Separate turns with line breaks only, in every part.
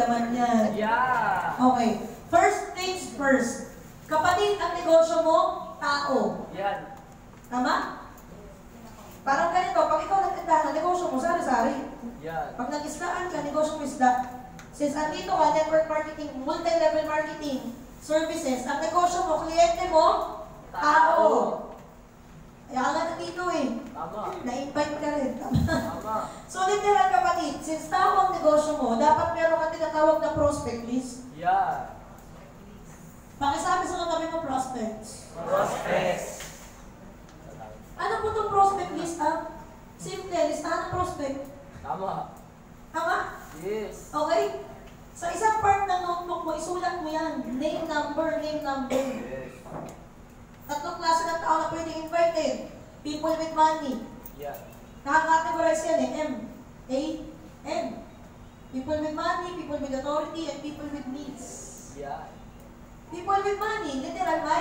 naman yan.
Yeah.
Okay. First things first. Kapatid, ang negosyo mo, tao.
Yan.
Tama? Parang ganito, pag ikaw nagtindahan, negosyo mo, sari-sari.
Yan.
Pag nag-isdaan ka, negosyo mo isda. Since andito ka, network marketing, multi-level marketing, services, ang negosyo mo, kliyente mo, tao. Kaya ka nga nandito eh.
Tama.
Na-invite ka rin.
Tama.
So, literal kapatid, since tao ang negosyo mo, dapat meron kang tinatawag na prospect list.
Yan.
Pakisabi sa katabi mo, prospects.
Prospects.
Ano po itong prospect list, ah? Simple, listahan ng prospect.
Tama.
Tama?
Yes.
Okay? Sa isang part ng notebook mo, isulat mo yan. Name, number, name, number.
Yes.
Tatlong klase ng tao na pwedeng invited. People with money.
Yan.
Nakakategorize yan eh. M. A. N. People with money, people with authority, and people with needs.
Yan.
People with money, literal may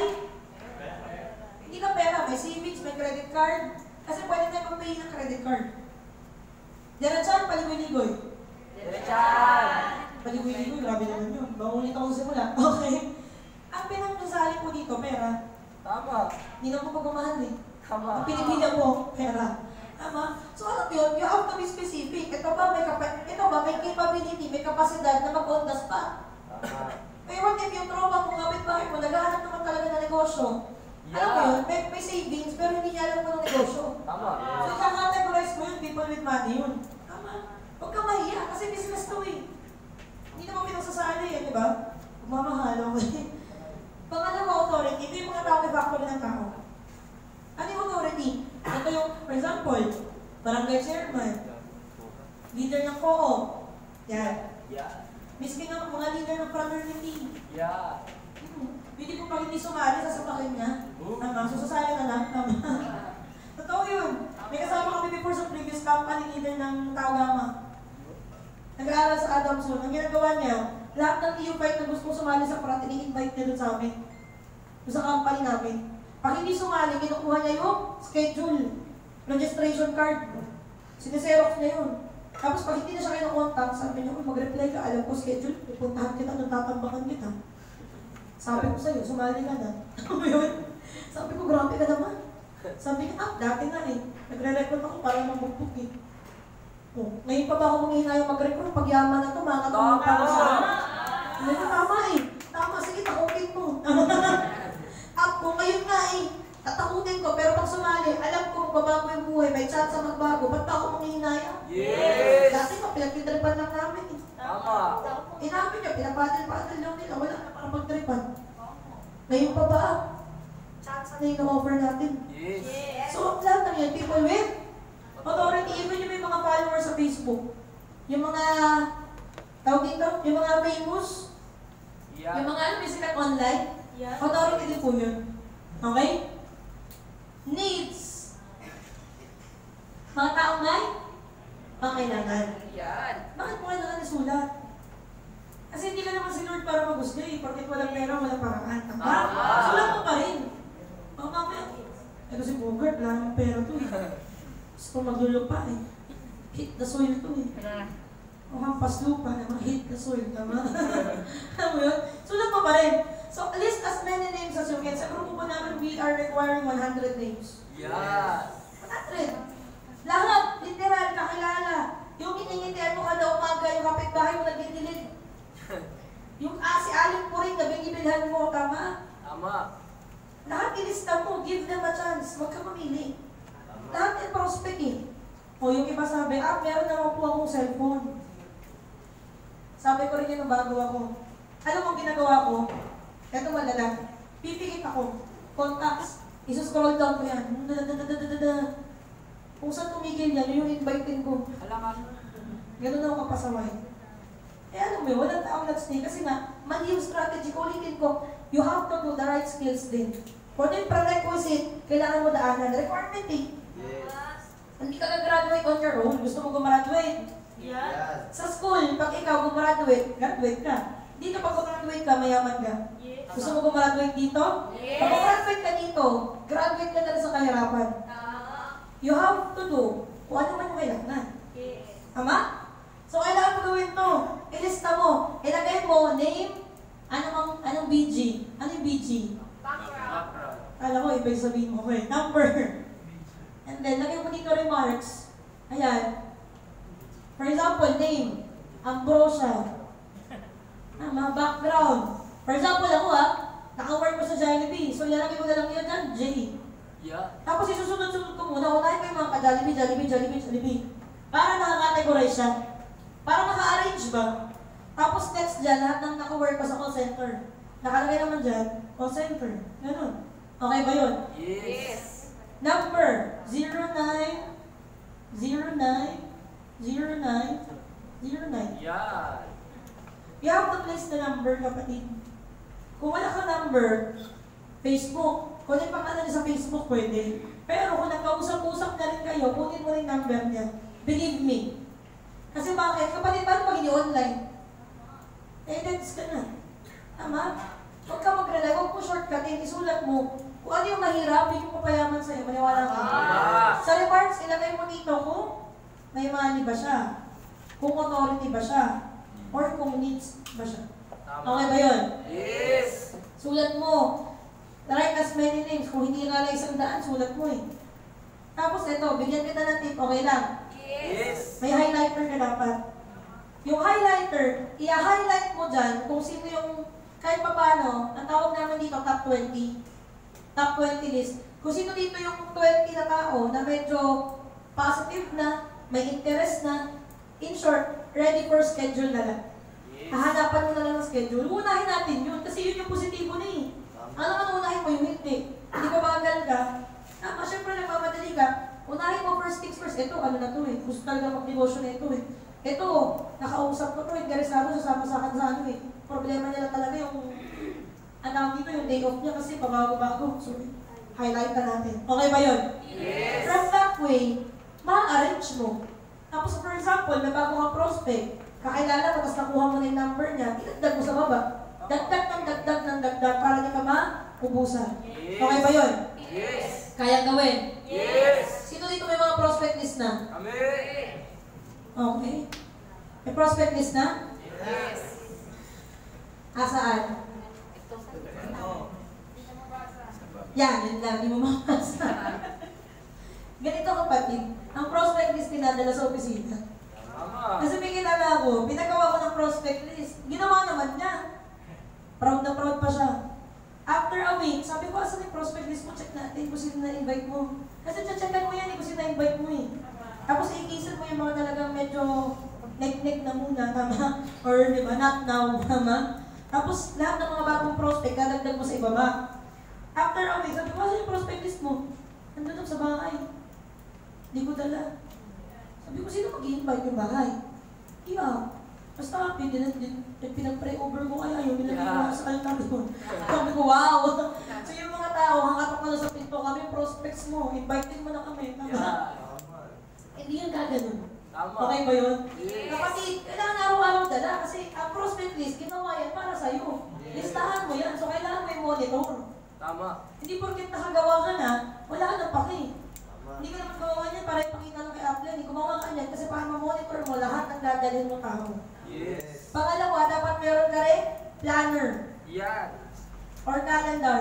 hindi ka pera, may savings, may credit card. Kasi pwede tayo mag-pay ng credit card. Diretsan, paligoy-ligoy.
Diretsan.
Paligoy-ligoy, grabe naman yun. Maunit ako simula. Okay. Ang pinagdasali po dito, pera.
Tama.
Hindi na mo pagmamahal eh.
Tama.
Ang pinipilan mo, pera. Tama? So ano yun? You have to be specific. Ito ba may capability, may kapasidad na mag-on the spot.
Tama.
Pero what if yung tropa mo, kapit-bahay mo, naghahanap naman talaga ng negosyo?
Yeah.
Alam mo yun, may savings, pero hindi niya alam kung ng negosyo.
Tama.
So, ika-categorize mo yun, people with money yun. Tama. Huwag ka mahiya, kasi business to eh. Hindi naman pinagsasali eh, di ba? Mamahalo ko eh. Pangalawa, authority. Ito yung mga tao na factory ng tao. Ano yung authority? Ito yung, for example, barangay chairman, leader ng co-op. Yan.
Yeah.
Miskin ng mga leader ng fraternity.
Yeah.
Pwede po pag hindi sumali, sasapakin niya. Tama, so sasali na lang. Tama. Totoo yun. May kasama kami before sa previous company, leader ng Tao Gama. Nag-aaral sa Adamson. Ang ginagawa niya, lahat ng EU5 na gusto sumali sa fraternity, invite niya doon sa amin. Doon sa company namin. Pag hindi sumali, kinukuha niya yung schedule, registration card. Siniserox niya yun. Tapos pag hindi na siya kayo na-contact, sabi niya, mag-reply ka, alam ko schedule, pupuntahan kita, nung tatambakan kita. Sabi ko sa'yo, sumali ka na. Sabi ko, grabe ka naman. Sabi niya, dati nga eh. Nagre-recruit ako para mag-book eh. Oh, ngayon pa ba ako manghihinayang mag-recruit? Pag-yaman na ito, mga katulong pa ako sa Hindi ko tama eh. Tama, sige, takutin mo. Ako, ngayon nga eh. Tatakutin ko, pero pag sumali, alam ko magbabago yung buhay, may chance sa magbago. Ba't pa ako manghihinayang?
Yes!
Dati pa, pinagtitripan lang namin eh.
Tama.
Inamin niya, pinapatil-patil lang nila. Wala na para mag-tripan. Ngayon pa ba? Chance na yung offer natin.
Yes.
So, lahat ng yan, people with authority, even yung may mga followers sa Facebook. Yung mga, tawag dito, yung mga famous,
Yeah.
yung mga may sikat online, authority din po yun. Okay? Needs. Mga taong may pangailangan.
Yan.
Bakit mo kailangan isulat? Kasi hindi ka naman si Lord para magusto eh. Porket walang pera, walang paraan. Tama? Sulat mo pa rin. Mga mamaya, kasi Bogart, wala namang pera to eh. Gusto maglulupa eh. Hit the soil to eh. O hampas lupa naman, hit the soil. Tama? Alam mo yun? Sulat mo pa rin. So, list as many names as you can. Sa grupo po namin, we are requiring 100 names.
Yes.
100. Lahat, literal, kakilala. Yung iningitian mo kada umaga, yung kapitbahay mo nagdidilig. Yung si Aling po rin, nabingibilhan mo, tama?
Tama.
Lahat ilista mo, give them a chance. Huwag ka mamili. Lahat yung prospect eh. O yung iba sabi, meron naman po akong cellphone. Sabi ko rin yun nung bago ako. Alam mo ginagawa ko? Ito malala. Pipikit ako. Contacts. Isuscroll down ko yan. Kung saan tumigil yan, yung invite ko.
Alam ka.
Ganun ako kapasaway. Eh ano mo, walang taong nag-stay. Kasi nga, mali yung strategy ko. Ulitin ko, you have to do the right skills din. Kung ano yung prerequisite, kailangan mo daanan. Requirement eh.
Yes.
Hindi ka graduate on your own. Gusto mo gumraduate.
Yes.
Sa school, pag ikaw gumraduate, graduate ka. Dito pag gumraduate ka, mayaman ka.
Yes.
Gusto mo gumraduate dito?
Yes.
Pag gumraduate ka dito, graduate ka na sa kahirapan. You have to do kung ano man yung kailangan.
Yes.
Tama? So, kailangan mo gawin to. Ilista mo. dito remarks, ayan. For example, name, Ambrosia. Mga background. For example, ako naka-work ko sa Jollibee. So, lalagay ko na lang yun dyan, J.
Yeah.
Tapos isusunod-sunod ko muna, unahin ko yung mga ka-Jollibee. Para nakakategorize siya. Para naka-arrange ba? Tapos next dyan, lahat ng naka-work ko sa call center. Nakalagay naman dyan, call center. Ganun. Okay ba yun?
Yes.
Number 09 09.
Yeah.
You have to place the number, kapatid. Kung wala ka number, Facebook. Kung yung pangalan niya sa Facebook, pwede. Pero kung nagkausap-usap na rin kayo, kunin mo rin number niya. Believe me. Kasi bakit? Kapatid, paano pag hindi online? Text ka na. Tama? Huwag ka mag-rely. Huwag mo shortcutin. Isulat mo. Kung ano yung mahirap, yung papayaman sa'yo. Maniwala ka. Sa remarks, ilagay mo dito kung may money ba siya. Kung authority ba siya. Or kung needs ba siya. Okay ba yun?
Yes.
Sulat mo. Write as many names. Kung hindi nga na 100, sulat mo eh. Tapos ito, bigyan kita ng tip. Okay lang.
Yes.
May highlighter ka dapat. Yung highlighter, i-highlight mo dyan kung sino yung, kahit pa paano, ang tawag namin dito, top 20. Top 20 list. Kung sino dito yung 20 na tao na medyo positive na, may interest na, in short, ready for schedule na lang.
Yes.
Hahanapan mo na lang ng schedule. Unahin natin yun kasi yun yung positibo na eh. Ano man unahin mo yung hindi? Hindi ba bagal ka? Siyempre nagmamadali ka. Unahin mo first things first. Ito, ano na to eh. Gusto talaga mag-negosyo na ito eh. Ito, nakausap ko to, interesado, sasama sa akin sa ano eh. Problema nila talaga yung, dito yung day off niya kasi pabago-bago. So, highlight ka natin. Okay ba yun?
Yes.
From that way, ma-arrange mo. Tapos for example, may bago kang prospect, kakilala mo, tapos nakuha mo na yung number niya, idagdag mo sa baba. Dagdag para di ka maubusan.
Yes.
Okay ba yun?
Yes.
Kaya gawin?
Yes.
Sino dito may mga prospect list na?
Amen.
Okay. May prospect list na?
Yes.
Asaan? Yan, yun lang, di mo mabasa. Ganito kapatid, ang prospect list pinadala sa opisina.
Tama.
Kasi may kilala ko, pinagawa ko ng prospect list. Ginawa naman niya. Proud na proud pa siya. After a week, sabi ko, asan yung prospect list mo? Check natin kung sino na-invite mo. Kasi checkan mo yan kung sino na-invite mo eh. Tapos i-cancel mo yung mga talagang medyo neck-neck na muna, tama? Or di ba, not now, tama? Tapos lahat ng mga bagong prospect, dadagdag mo sa ibaba. After a week, sabi ko, asan yung prospect list mo? Nandun sa bahay. Hindi ko dala. Sabi ko, sino mag-i-invite yung bahay? Iya. Basta pinag-pray-over ko kaya yun, nilagay ko sa kalendar doon. Sabi ko, wow! So yung mga tao, hangatok na sa pinto kami, prospects mo, invited mo na kami. Tama?
Yeah.
Hindi yun gaganon.
Tama.
Okay ba yun?
Yes.
Kapatid, kailangan araw-araw dala kasi ang prospect list, ginawa yan para sa'yo. Listahan mo yan, so kailangan mo yung monitor.
Tama.
Hindi porket nakagawa ka na, wala ka ng paki. Hindi ka naman gawa niyan para ipakita lang kay Applen. Gumawa ka niyan kasi para ma-monitor mo lahat ng dadalhin mo tao.
Yes.
Pangalawa, dapat meron ka rin planner
Yan.
or calendar.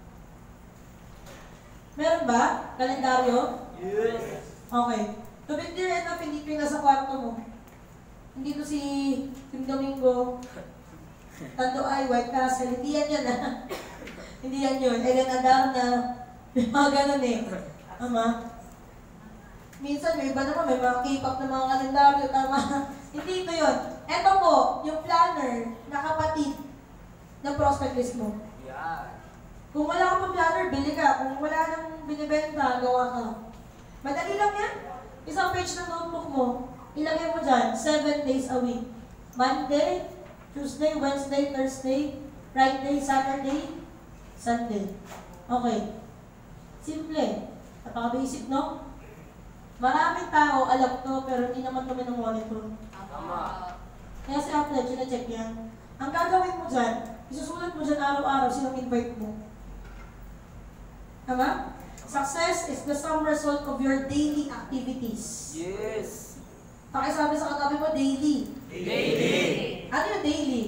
Meron ba? Kalendaryo?
Yes.
Okay. To be clear enough, hindi ko yung nasa kwarto mo. Hindi to si Tim Domingo, Tando Ay, White Castle. Hindi yan yun Hindi yan yun. Ellen Adarna. Mga ganun eh. Tama? Minsan, may iba naman, may mga K-pop na mga kalendaryo. Tama? Hindi ito yun. Ito po, yung planner na kapatid ng prospect list mo.
Yan.
Kung wala ka pa planner, bili ka. Kung wala nang binibenta, gawa ka. Madali lang yan. Isang page ng notebook mo, ilagay mo dyan, 7 days a week. Monday, Tuesday, Wednesday, Thursday, Friday, Saturday, Sunday. Okay. Simple. Napaka-basic, no? Maraming tao alam to, pero hindi naman kami ng monitor.
Tama.
Kaya si Applet, sina-check yan. Ang gagawin mo dyan, isusulat mo dyan araw-araw sinong invite mo. Tama? Success is the sum result of your daily activities.
Yes.
Pakisabi sa katabi mo, daily.
Daily.
Ano yung daily?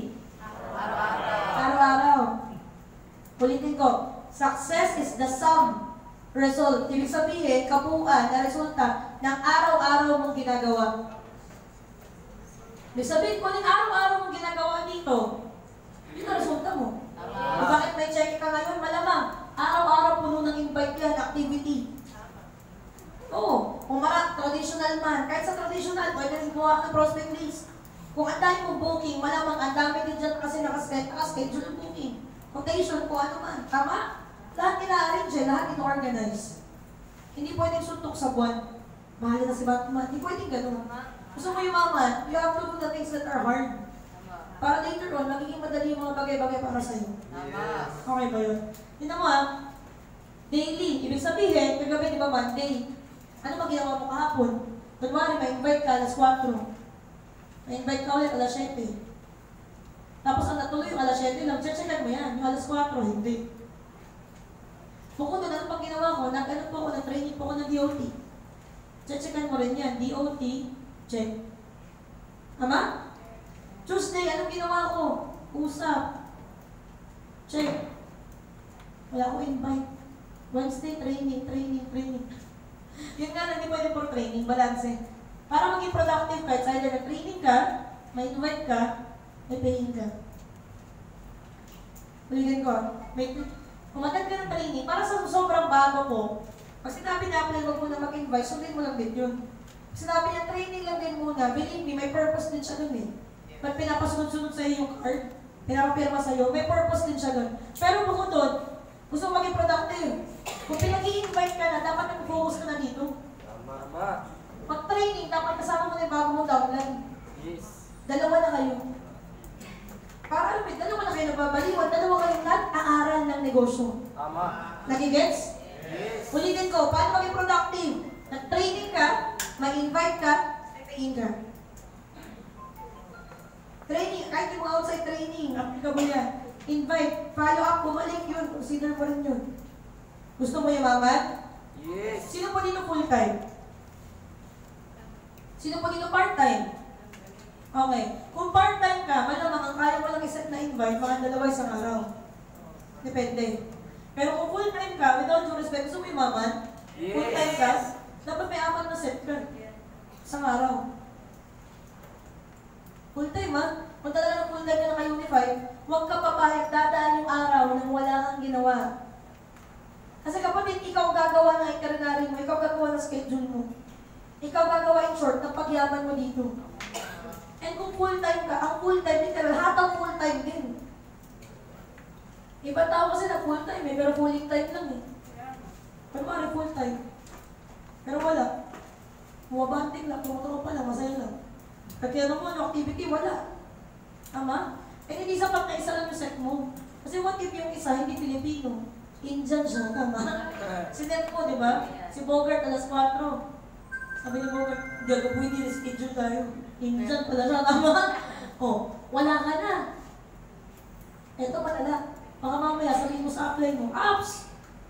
Araw-araw.
Araw-araw. Ulitin ko. Success is the sum result. Ibig sabihin, kabuuan na resulta ng araw-araw mong ginagawa. Ibig sabihin, kung yung araw-araw mong ginagawa dito, yun ang resulta mo. Bakit may check ka ngayon? Malamang, araw-araw puno ng invite yan, activity. Oo, kung traditional man, kahit sa traditional, pwede rin buha ng prospect list. Kung ang dami mong booking, malamang ang dami din dyan kasi nakaschedule ang booking. Quotation, kung ano man. Tama? Lahat ina-arrange, lahat ina-organize. Hindi pwedeng suntok sa buwan. Bahala na si Batman. Hindi pwedeng ganun. Gusto mo yumaman, you have to do the things that are hard. Para later on, magiging madali yung mga bagay-bagay para sa'yo. Okay ba yun? Tignan mo daily. Ibig sabihin, kagabi di ba Monday? Ano ba ginawa mo kahapon? Kunwari, ma-invite ka alas 4. Ma-invite ka ulit alas 7. Tapos ang natuloy yung alas 7 lang, check-checkan mo yan. Yung alas 4, hindi. Bukod doon, ano pang ginawa ko? Nag-ano po ako, nag-training po ako ng DOT. Check-checkan mo rin yan. DOT, check. Tama? Tuesday, anong ginawa ko? Usap. Check. Wala ko invite. Wednesday, training. Yun nga, hindi pwede for training, balance. Para maging productive ka, sa either nag-training ka, may invite ka, may paying ka. Ulitin ko, umatag ka ng training, para sa sobrang bago ko, pag sinabi na apply, wag mo na mag-invite, sundin mo lang din yun. Sinabi niya, training lang din muna, believe me, may purpose din siya dun Ba't pinapasunod-sunod sa iyo yung card? Pinapapirma sa iyo, may purpose din siya dun. Pero bukod doon, gusto mo maging productive. Kung pinag-i-invite ka na, dapat nag-focus ka na dito.
Tama.
Pag-training, dapat kasama mo na yung bago mong downline.
Yes.
Dalawa na kayo. Para alam mo, dalawa na kayo nagbabaliwan, dalawa kayong nag-aaral ng negosyo.
Tama.
Nagigets?
Yes.
Ulitin ko, paano maging productive? Nag-training ka, may-invite ka, may-paying ka. Training, kahit yung outside training, applicable yan. Invite, follow up, bumalik yun, consider mo rin yun. Gusto mo yumaman?
Yes.
Sino po dito full-time? Sino po dito part-time? Okay. Kung part-time ka, malamang ang kaya mo lang iset na invite, mga dalawa isang araw. Depende. Pero kung full-time ka, without due respect, gusto mo yumaman?
Yes.
Full-time ka, dapat may 4 na set ka. Isang araw. Full-time kung talaga ng full-time ka naka-unify, huwag ka papayag, dadaan yung araw nang wala kang ginawa. Kasi kapatid, ikaw gagawa ng itinerary mo, ikaw gagawa ng schedule mo. Ikaw gagawa in short ng pagyaman mo dito. And kung full-time ka, ang full-time, literal, lahat ang full-time din. Iba tao kasi na full-time pero fulling time lang Pero mara full-time. Pero wala. Bumabanting lang, tumutropa lang, masaya lang. Kaya naman, activity, wala. Tama? Eh, hindi sapat na isa lang yung set mo. Kasi what if yung isa, hindi Pilipino? Indian siya, tama? Sinet mo, di ba? Si Bogart, alas 4. Sabi ni Bogart, hindi ako pwede, reschedule tayo. Indian pala siya, tama? Wala ka na. Eto malala. Baka mamaya, sabihin mo sa apply mo, apps!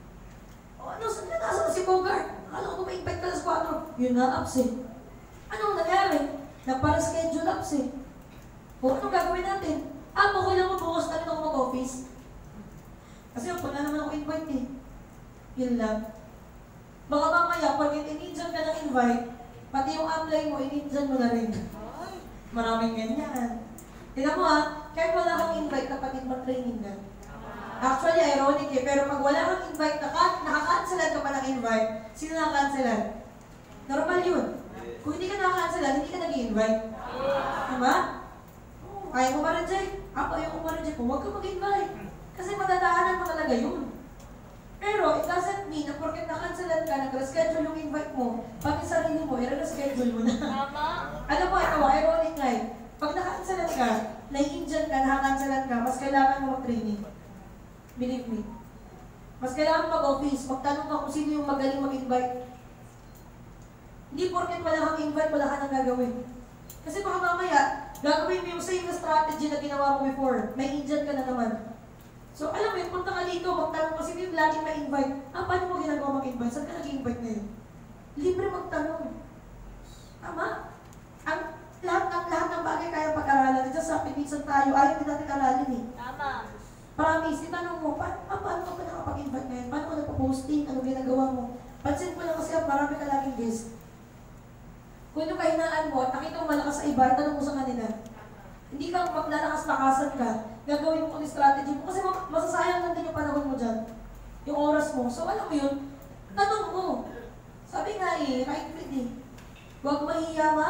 Nasa si Bogart? Alam ko ma-invite ka alas 4. Yun na, apps Anong nangyari? Nagpara-schedule apps anong gagawin natin? Okay lang mo bukas na rin ako mag-office. Kasi wala naman ako invite Yun lang. Baka mamaya, pag in-injan ka ng invite, pati yung apply mo, in-injan mo na rin. Maraming ganyan. Tignan mo kahit wala kang invite, kapatid mag-training na. Actually, ironic pero pag wala kang invite, naka-cancelan ka pa ng invite, sino naka-cancelan? Normal yun. Kung hindi ka naka-cancelan, hindi ka nag-i-invite. Diba? Ayaw mo ma-reject. Ayaw mo ma-reject. Huwag ka mag-invite. Kasi madadaanan mo talaga yun. Pero it doesn't mean na porket na-cancelan ka, nag-reschedule yung invite mo, pati sarili mo, i-reschedule mo na. Ano po, ito, ironic nga Pag na-cancelan ka, na-injan ka, naka-cancelan ka, mas kailangan mo mag-training. Believe me. Mas kailangan mag-office, magtanong ka kung sino yung magaling mag-invite. Hindi porket wala kang invite, wala ka nang gagawin. Kasi baka mamaya, gagawin mo yung same na strategy na ginawa mo before. May Indian ka na naman. So, alam mo yun, punta ka dito, magtanong kasi yung laging ma-invite. Paano mo ginagawa mag-invite? Saan ka nag-invite ngayon? Libre magtanong. Tama? Lahat ng bagay kaya pag-aralan. Diyan sa pinitsan tayo, ayaw din natin aralin
Tama.
Promise, itanong mo, paano ka ba nakapag-invite? mag-invite ngayon? Paano ka nagpo-posting? Ano ginagawa mo? Pansin ko lang kasi marami ka laging guest. Kung yung kahinaan mo at nakita mo malakas sa iba, tanong mo sa kanila. Hindi kang maglalakas-lakasan ka, gagawin mo kung strategy mo. Kasi masasayang lang din yung panahon mo dyan. Yung oras mo. So alam mo yun, tanong mo. Sabi nga right fit eh. Huwag mahiya ma.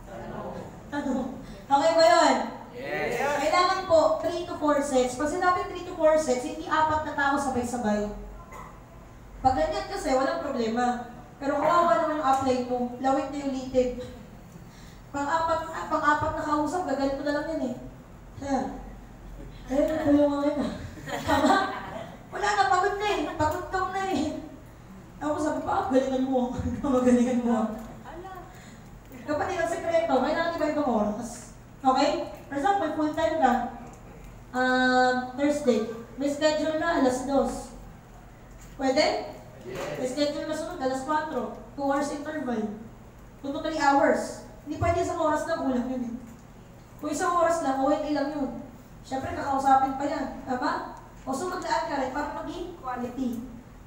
Ano? Okay ba yun?
Yes.
Kailangan po 3 to 4 sets. Pag sinabing 3 to 4 sets, hindi 4 na tao sabay-sabay. Pag ganyan kasi, walang problema. Pero kawawa naman yung upline mo, lawit na yung litid. Pang-apat na kausap, gagalito na lang yan eh. Kaya, tulungan na. Tama? Wala na, pagod na eh. Pagod na eh. Ako sabi pa, galingan mo. Magalingan mo. Kapatid, ang sekreto, kailangan iba-ibang oras. Okay? For example, full-time ka. Thursday. May schedule na, alas 2. Pwede? Yes. May schedule na sunod, alas 4. 2 hours interval. 2 to 3 hours. Hindi pwede isang oras lang, kulang yun eh. Kung isang oras lang, okay lang yun. Siyempre, kakausapin pa yan. Tama? O so, maglaan ka rin para maging quality.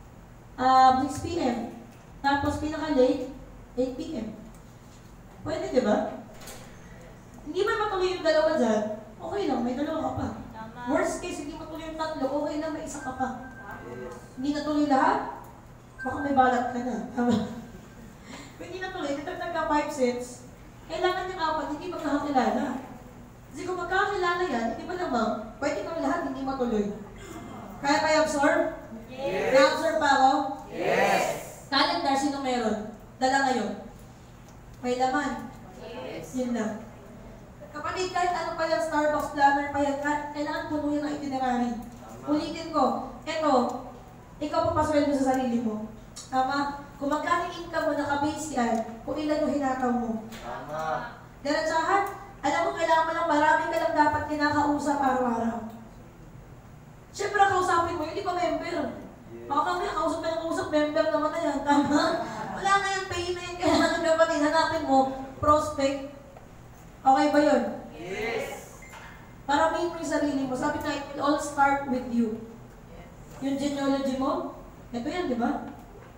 6 p.m. Tapos, pinaka-late, 8 p.m. Pwede, di ba? Hindi man matuloy yung dalawa dyan, okay lang, may dalawa ka pa. Tama. Worst case, hindi matuloy yung 3, okay lang, may isa ka pa. Hindi natuloy lahat, baka may balat ka na. Tama? Kung hindi natuloy, nagtagtag ka 5 sets, kailangan yung 4, hindi magkakakilala. Kasi kung magkakakilala yan, hindi ba lamang, pwede kang lahat hindi matuloy. Kaya kayo absorb? Yes. Na-absorb pa ako?
Yes.
Calendar, sino meron? Dala ngayon. May laman.
Yes.
Yun lang. Kapatid, kahit ano pa yung Starbucks planner pa yan, kailangan puno yan ang itinerary. Ulitin ko, eto, ikaw papasweldo sa sarili mo. Tama? Kung magkano income mo, nakabase yan, kung ilan yung hinakaw mo.
Tama.
Diretsahan, alam mo, kailangan mo lang marami ka lang dapat kinakausap araw-araw. Siyempre, kausapin mo, hindi pa member. Baka mamaya, kausap ka ng kausap, member naman na yan. Tama? Wala na yung pay na yung kailangan kapatid, hanapin mo, prospect. Okay ba yun?
Yes.
Paramihin mo yung sarili mo. Sabi na, it will all start with you. Yung genealogy mo, ito yan, di ba?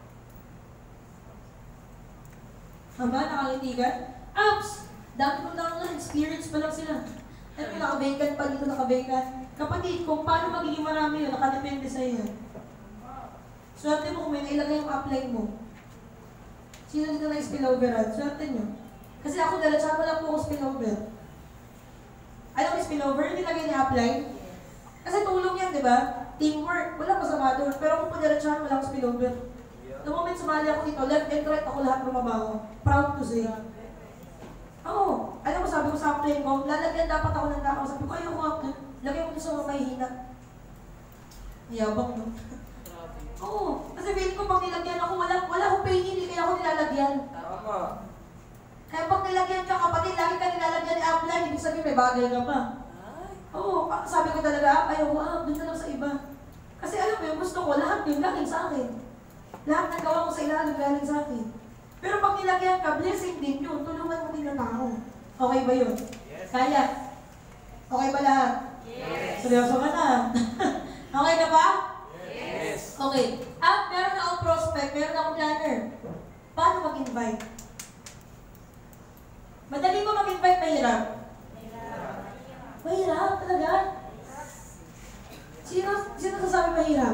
Tama? Nakangiti ka? Apps! Dami kong downline, spirits pa lang sila. Ito, naka-vacant pa dito, naka-vacant. Kapatid, kung paano magiging marami yun, nakadepende sa iyo. Swerte mo kung may nailagay yung upline mo. Sino dito na spilloveran? Swerte nyo. Kasi ako, diretsahan mo lang po ako spillover. Alam mo spillover, hindi lagay ni upline? Kasi tulong yan, di ba? Teamwork. Wala masama doon. Pero kung padiretsahan mo lang spillover. The moment sumali ako dito, left and right ako lahat rumabaho. Proud to say. Oo. Alam mo, sabi ko sa upline ko, lalagyan dapat ako ng tao. Sabi ko, ayoko upline. Lagay mo sa mga mahihina. Yabang, no? Oo. Kasi feeling ko pag nilagyan ako, wala akong pain, hindi kaya ako nilalagyan.
Tama.
Kaya pag nilagyan ka, kapatid, lagi ka nilalagyan ni upline, ibig sabihin may bagay ka pa. Oo. Sabi ko talaga, ayoko, doon na lang sa iba. Kasi alam mo yung gusto ko, lahat yung galing sa akin. Lahat ng gawa ko sa ilalim galing sa akin. Pero pag nilagyan ka, blessing din yun. Tulungan mo din ng tao. Okay ba yun?
Yes.
Kaya? Okay ba lahat?
Yes.
Seryoso ka na. Okay na ba?
Yes.
Okay. At meron na akong prospect, meron na akong planner. Paano mag-invite? Madali ba mag-invite? Mahirap? Mahirap talaga? Sino sasabi mahirap?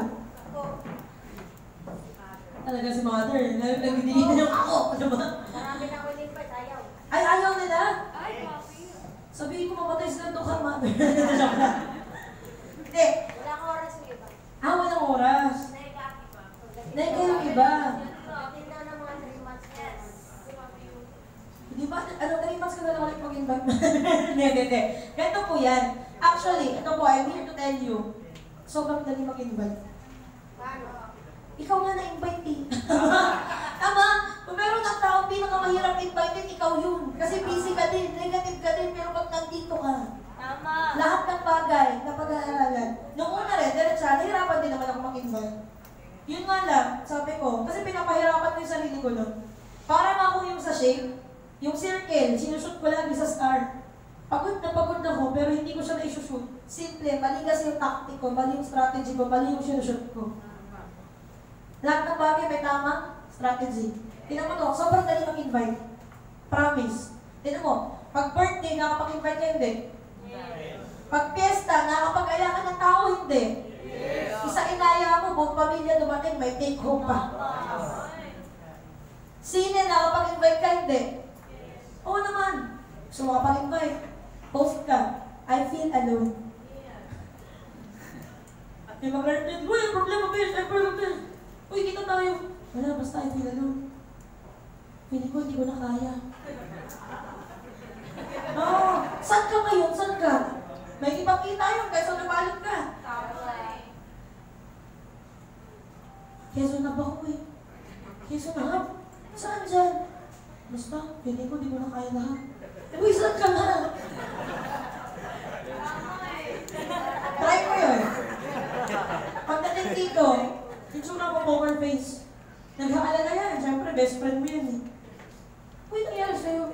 Talaga si mother. Nagdilihan yung ako. Ano ba?
Marami na ako invite, ayaw.
Ay, ayaw nila?
Ay, papi.
Sabihin ko mamatay sila doon ka, mother. Hindi.
Wala akong oras yung iba.
Walang oras.
Naikaki pa.
Naika yung iba.
Tindaw ng mga 3 months. Yes.
Di ba? Ano, 3 months ka na lang ulit mag-invite. Hindi. Ganito po yan. Actually, ito po, I'm here to tell you. Sobrang dali mag-invite.
Paano?
Ikaw nga na-invite eh. Tama? Kung meron ang tao pinakamahirap invite, ikaw yun. Kasi busy ka din, negative ka din, pero pag nandito ka,
Tama.
lahat ng bagay na pag-aaralan. Noong una rin, diretsa, nahirapan din naman ako mag-invite. Yun nga lang, sabi ko, kasi pinapahirapan ko yung sarili ko nun. Parang ako yung sa shape, yung circle, sinushoot ko lagi sa star. Pagod na ako, pero hindi ko siya na-isushoot. Simple, mali kasi yung tactic ko, mali yung strategy ko, mali yung sinushoot ko. Lahat ng bagay may tamang strategy. Tingnan mo to, sobrang dali mag-invite. Promise. Tingnan mo, pag birthday, nakapag-invite ka, hindi. Pag piyesta, nakapag-aya ka ng tao, hindi. Isa inaya mo, buong pamilya dumating, may take home pa. Sine, nakapag-invite ka, hindi. Oo naman. So, makapag-invite. Post ka. I feel alone. Di ba, girlfriend? Uy, problema, bitch! Uy, kita tayo. Wala, basta I feel alone. Feeling ko, hindi ko na kaya. Oo. Saan ka ngayon? Saan ka? May ipakita yun, kaysa nabalik ka. Keso na ba ko eh? Keso na ha? Saan dyan? Basta, feeling ko, hindi ko na kaya lahat. Uy, saan ka nga? Try ko yun. Pagdating dito, yung sura ko poker face. Nag-aalala yan. Siyempre, best friend mo yan eh. Uy, nangyari sa'yo.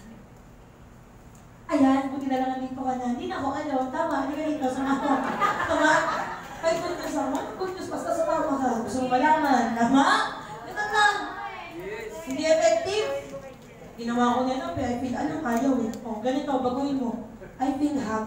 Ayan, buti na lang nandito ka na. Hindi na ako alone. Tama, hindi ka dito. Sama ko. Tama? Ay, good news ako. Good news, basta sumama ka. Gusto mo malaman. Tama? Ganun lang. Hindi effective. Ginawa ko nila, pero I feel, ayaw eh. O, ganito, baguhin mo. I feel hot.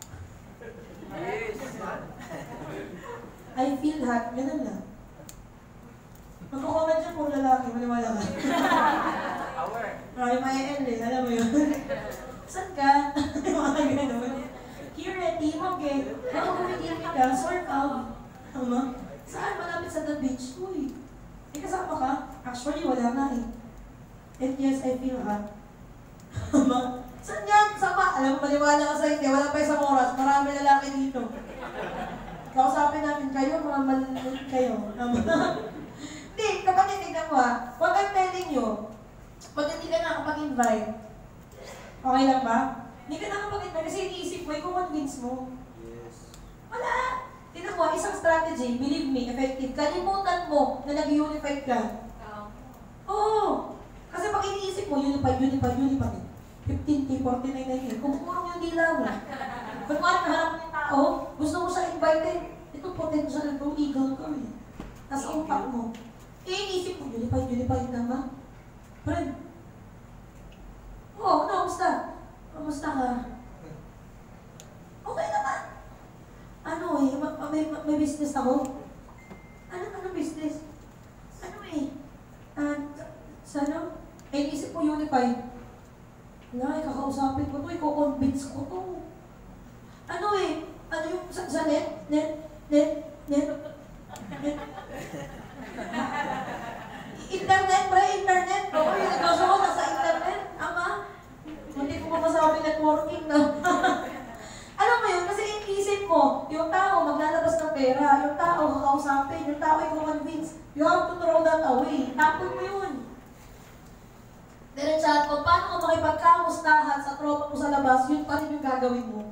I feel hot. Ganun lang. Magkukomment siya puro lalaki. Maniwala ka. Marami ma-EL eh. Alam mo yun. Saan ka? Mga ganun. Here at Timog eh. Baka kumitin ka, sort of. Tama? Saan? Malapit sa the beach. Uy. May kasama ka? Actually, wala nga eh. And yes, I feel hot. Tama? Saan yan? Sama? Alam mo, maliwala ka sa hindi. Wala pa isang oras. Marami lalaki dito. Kausapin namin kayo, mga maliit kayo. Tama? Hindi, kapag tignan mo ha. What I'm telling you, pag hindi ka nakapag-invite, okay lang ba? Hindi ka nakapag-invite kasi iniisip mo, i-convince mo.
Yes.
Wala! Tignan mo, isang strategy, believe me, effective. Kalimutan mo na nag-unified ka. Oo! Kasi pag iniisip mo, unified. 15K, 49K. Kumukurong yung dila mo. Kung ano naharap ng tao, gusto mo siya invited. Ito potential ito, eagle ka eh. Nasa utak mo. Iniisip mo, unified naman. Friend. Oo, kamusta? Kamusta ka? Okay naman. Ano eh, may business ako. Ano business? Ano eh? Sa ano? Iniisip mo unified. Wala, kakausapin ko to, i-convince ko to. Ano eh? Ano yung sa net? Internet, pre, internet. Oo, yung negosyo ko nasa internet. Ama, hindi ko mapasabi networking na. Alam mo yun, kasi inisip mo, yung tao maglalabas ng pera, yung tao kakausapin, yung tao i-convince. You have to throw that away. Tapon mo yun. Diretsahan ko, paano ko makipagkamustahan sa tropa mo sa labas, yun pa rin yung gagawin mo.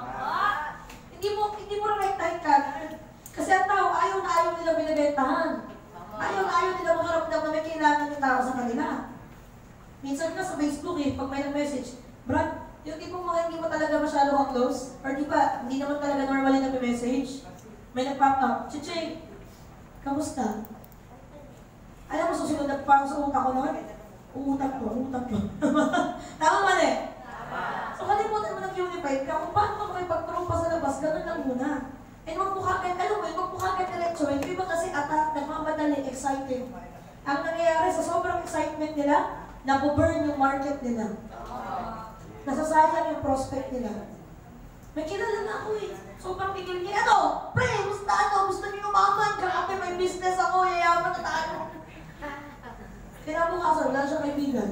Hindi mo rektahin ka. Kasi ang tao, ayaw nila binibentahan. Ayaw nila makaramdam na may kailangan yung tao sa kanila. Minsan nga sa Facebook eh, pag may nag-message, Brad, yung tipong mga hindi mo talaga masyado ka-close, or di ba, hindi naman talaga normally nag-message, may nag-pop up, Chiche, kamusta? Alam mo, susunod na pa sa utak ko noon? Uutak ko. Tama mali? So kalimutan mo nag-unified ka, kung paano ka makipag-tropa sa labas, ganun lang muna. And magmukha ka, alam mo, magmukha ka diretso, yung iba kasi attack, nagmamadali, excited. Ang nangyayari sa sobrang excitement nila, nabuburn yung market nila. Nasasayang yung prospect nila. May kilala na ako eh. Sobrang tigil niya. Ano? Pre, gusto niyo umaman. Grabe, may business ako. Yayaman na tayo. Kinabukasan, wala siya kaibigan.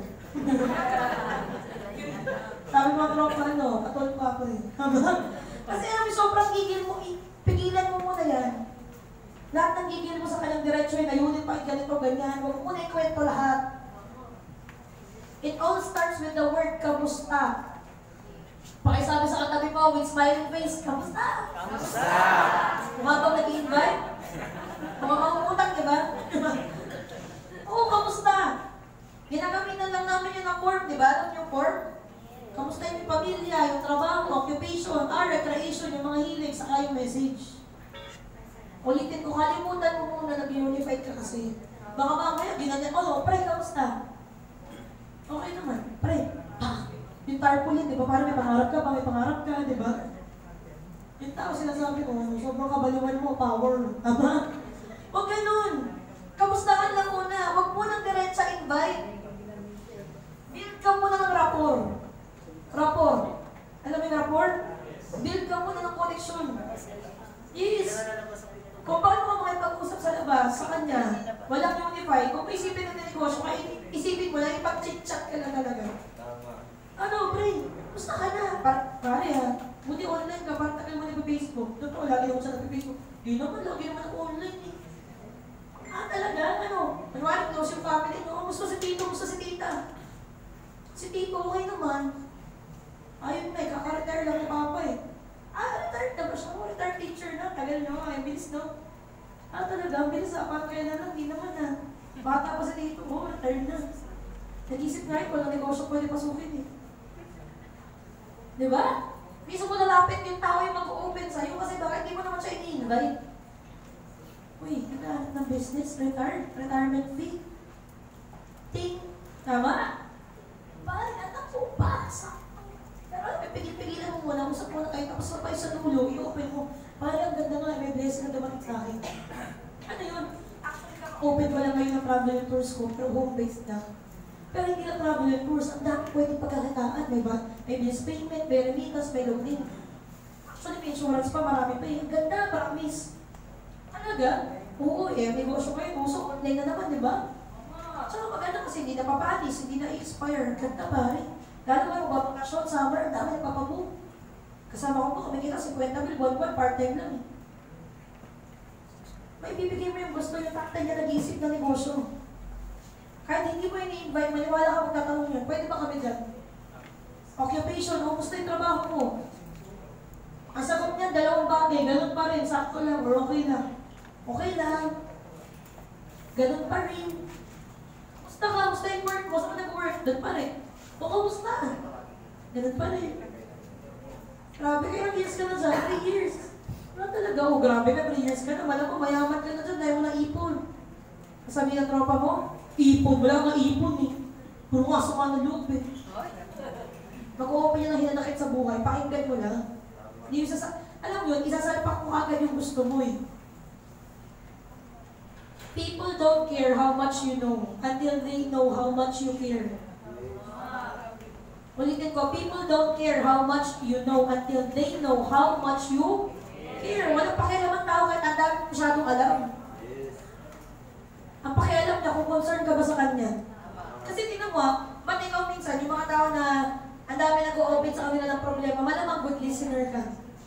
Sabi mo tropa, katol ko ako eh. Kasi sobrang gigil mo, pigilan mo muna yan. Lahat ng gigil mo sa kanyang diretsyo, ayunin pa, ganito, ganyan. Huwag mo na ikwento lahat. It all starts with the word, kamusta. Pakisabi sa katabi mo, with smiling face, kamusta?
Kamusta?
Mukha bang nag-i-invite? Mukha bang utang, di ba? Oo, kamusta? Ginagamitan lang namin yun ng form, di ba? Alam yung form? Kamusta yung pamilya, yung trabaho, occupation, recreation, yung mga hilig, saka yung message. Ulitin ko, kalimutan mo muna nag-unified ka kasi. Baka mamaya, ginanyan, pre, kamusta? Okay naman, pre. Yung tarpaulin, di ba? Parang may pangarap ka, di ba? Yung tao sinasabi ko, sobrang kabaliwan mo, power. Tama? Huwag ganun. Kamustahan lang muna. Huwag mo nang diretsa invite. Build ka muna ng rapport. Alam mo yung rapport? Build ka muna ng connection. Yes. Kung paano ka makipag-usap sa labas, sa kanya, walang unify, kung isipin ng negosyo, kaya isipin mo lang, ipag-chit-chat ka lang talaga. Pre, gusto ka na? Pare buti online ka, parang tagal mo nag-Facebook. Totoo, lagi ako sa nag-Facebook. Di naman, lagi naman ako online eh. Talaga, Manwari, close yung family, gusto si tito, gusto si tita. Si tito, okay naman. Ayun na, kaka-retire lang ni Papa eh. Retired na ba siya? Retired teacher na. Tagal na, ay bilis no? Talaga, ang bilis parang kailan lang, di naman na. Bata pa si tito, retired na. Nag-isip nga rin, walang negosyo pwede pasukin eh. Diba? Mismo mo nalapit yung tao yung mag-open sa'yo kasi bakit di mo naman siya ini-invite? Uy, nagkahanap ng business, retirement fee. Tama? Parang anak ko, pasa. Pero pipigil-pigilan mo muna, usap mo na kayo, tapos na kayo sa dulo, i-open mo. Parang ang ganda nga, may blessing na dumating sa akin. Ano yun? Open ko lang ngayon ng travel and tours ko, pero home-based na. Pero hindi na travel and tours, ang dami pwedeng pagkakitaan. May bills payment, may remittance, may loan. Actually, may insurance pa, marami pa eh. Ang ganda, promise. Talaga? Oo negosyo kayo, uso online na naman, di ba? Tsaka maganda kasi hindi na papanis, hindi na expire. Ganda ba rin? Lalo kayo magbabakasyon, summer, ang dami nagpapaboom. Kasama ko po, kumikita 50 mil, buwan-buwan, part-time lang eh. May bibigay mo yung gusto yung takta niya nag-iisip ng negosyo. Kahit hindi mo ini-invite, maniwala ka magtatanong yun, pwede ba kami dyan? Occupation, gusto yung trabaho mo. Ang sagot niya, 2 bagay, ganun pa rin, sakto lang, or okay lang. Okay lang. Ganun pa rin. Gusto yung work mo, saan nag-work? Doon pa rin. Kumusta? Ganun pa rin. Grabe ka, ilang years ka na dyan? 3 years. Wala talaga, grabe ka, 3 years ka na. Malam mo, mayaman ka na dyan dahil mo na ipon. Sabi ng tropa mo, ipon, wala kang ipon eh. Puro nga suma ng loob eh. Mag-open yan ng hinanakit sa buhay, pakinggan mo lang. Hindi yung alam mo yun, isasalpak mo agad yung gusto mo eh. People don't care how much you know until they know how much you care. Ulitin ko, people don't care how much you know until they know how much you care. Walang pakialam ang tao kahit ang dami masyadong alam. Ang pakialam niya kung concerned ka ba sa kanya. Kasi tingnan mo, ba't ikaw minsan, yung mga tao na ang dami nag-o-open sa kanila ng problema, malamang good listener ka.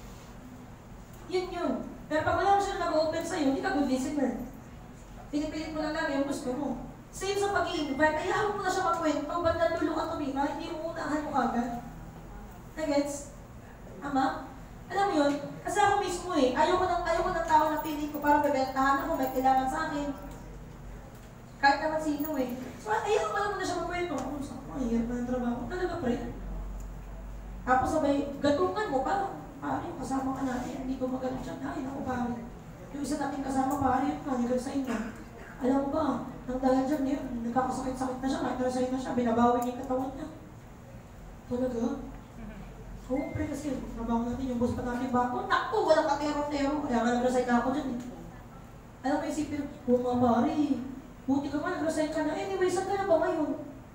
Yun. Pero pag wala siya nag-open sa'yo, hindi ka good listener. Pinipilit mo lang yung gusto mo. Same sa pag-i-invite, ayaw mo na siya magkwento, ba't nadulo ka tumima, hindi mo unahan mo kagad. Nagets? Ama? Alam mo yun? Kasi ako mismo ayaw ko ng tao na piling ko parang bebentahan ako, may kailangan sa akin. Kahit naman sino So, ayaw mo na siya magkwento. Ang hirap na ng trabaho. Talaga, pre. Tapos sabay, gatungan mo pa. Pare, kasama ka natin, hindi ko magaling siya. Ay, naku, pare. Yung isa natin kasama, pare, nag-resign na. Alam mo ba, nang dahil dyan yun, nagkakasakit-sakit na siya, kahit na-resign na siya, binabawi niya yung katawan niya. Talaga? Oo, pre, kasi trabaho natin, yung boss pa natin bago. Naku, walang katero-tero. Kaya nga nag-resign na ako dyan eh. Alam mo, isipin, mga pare, buti ka nga, nag-resign ka na. Anyway, saan ka na ba ngayon?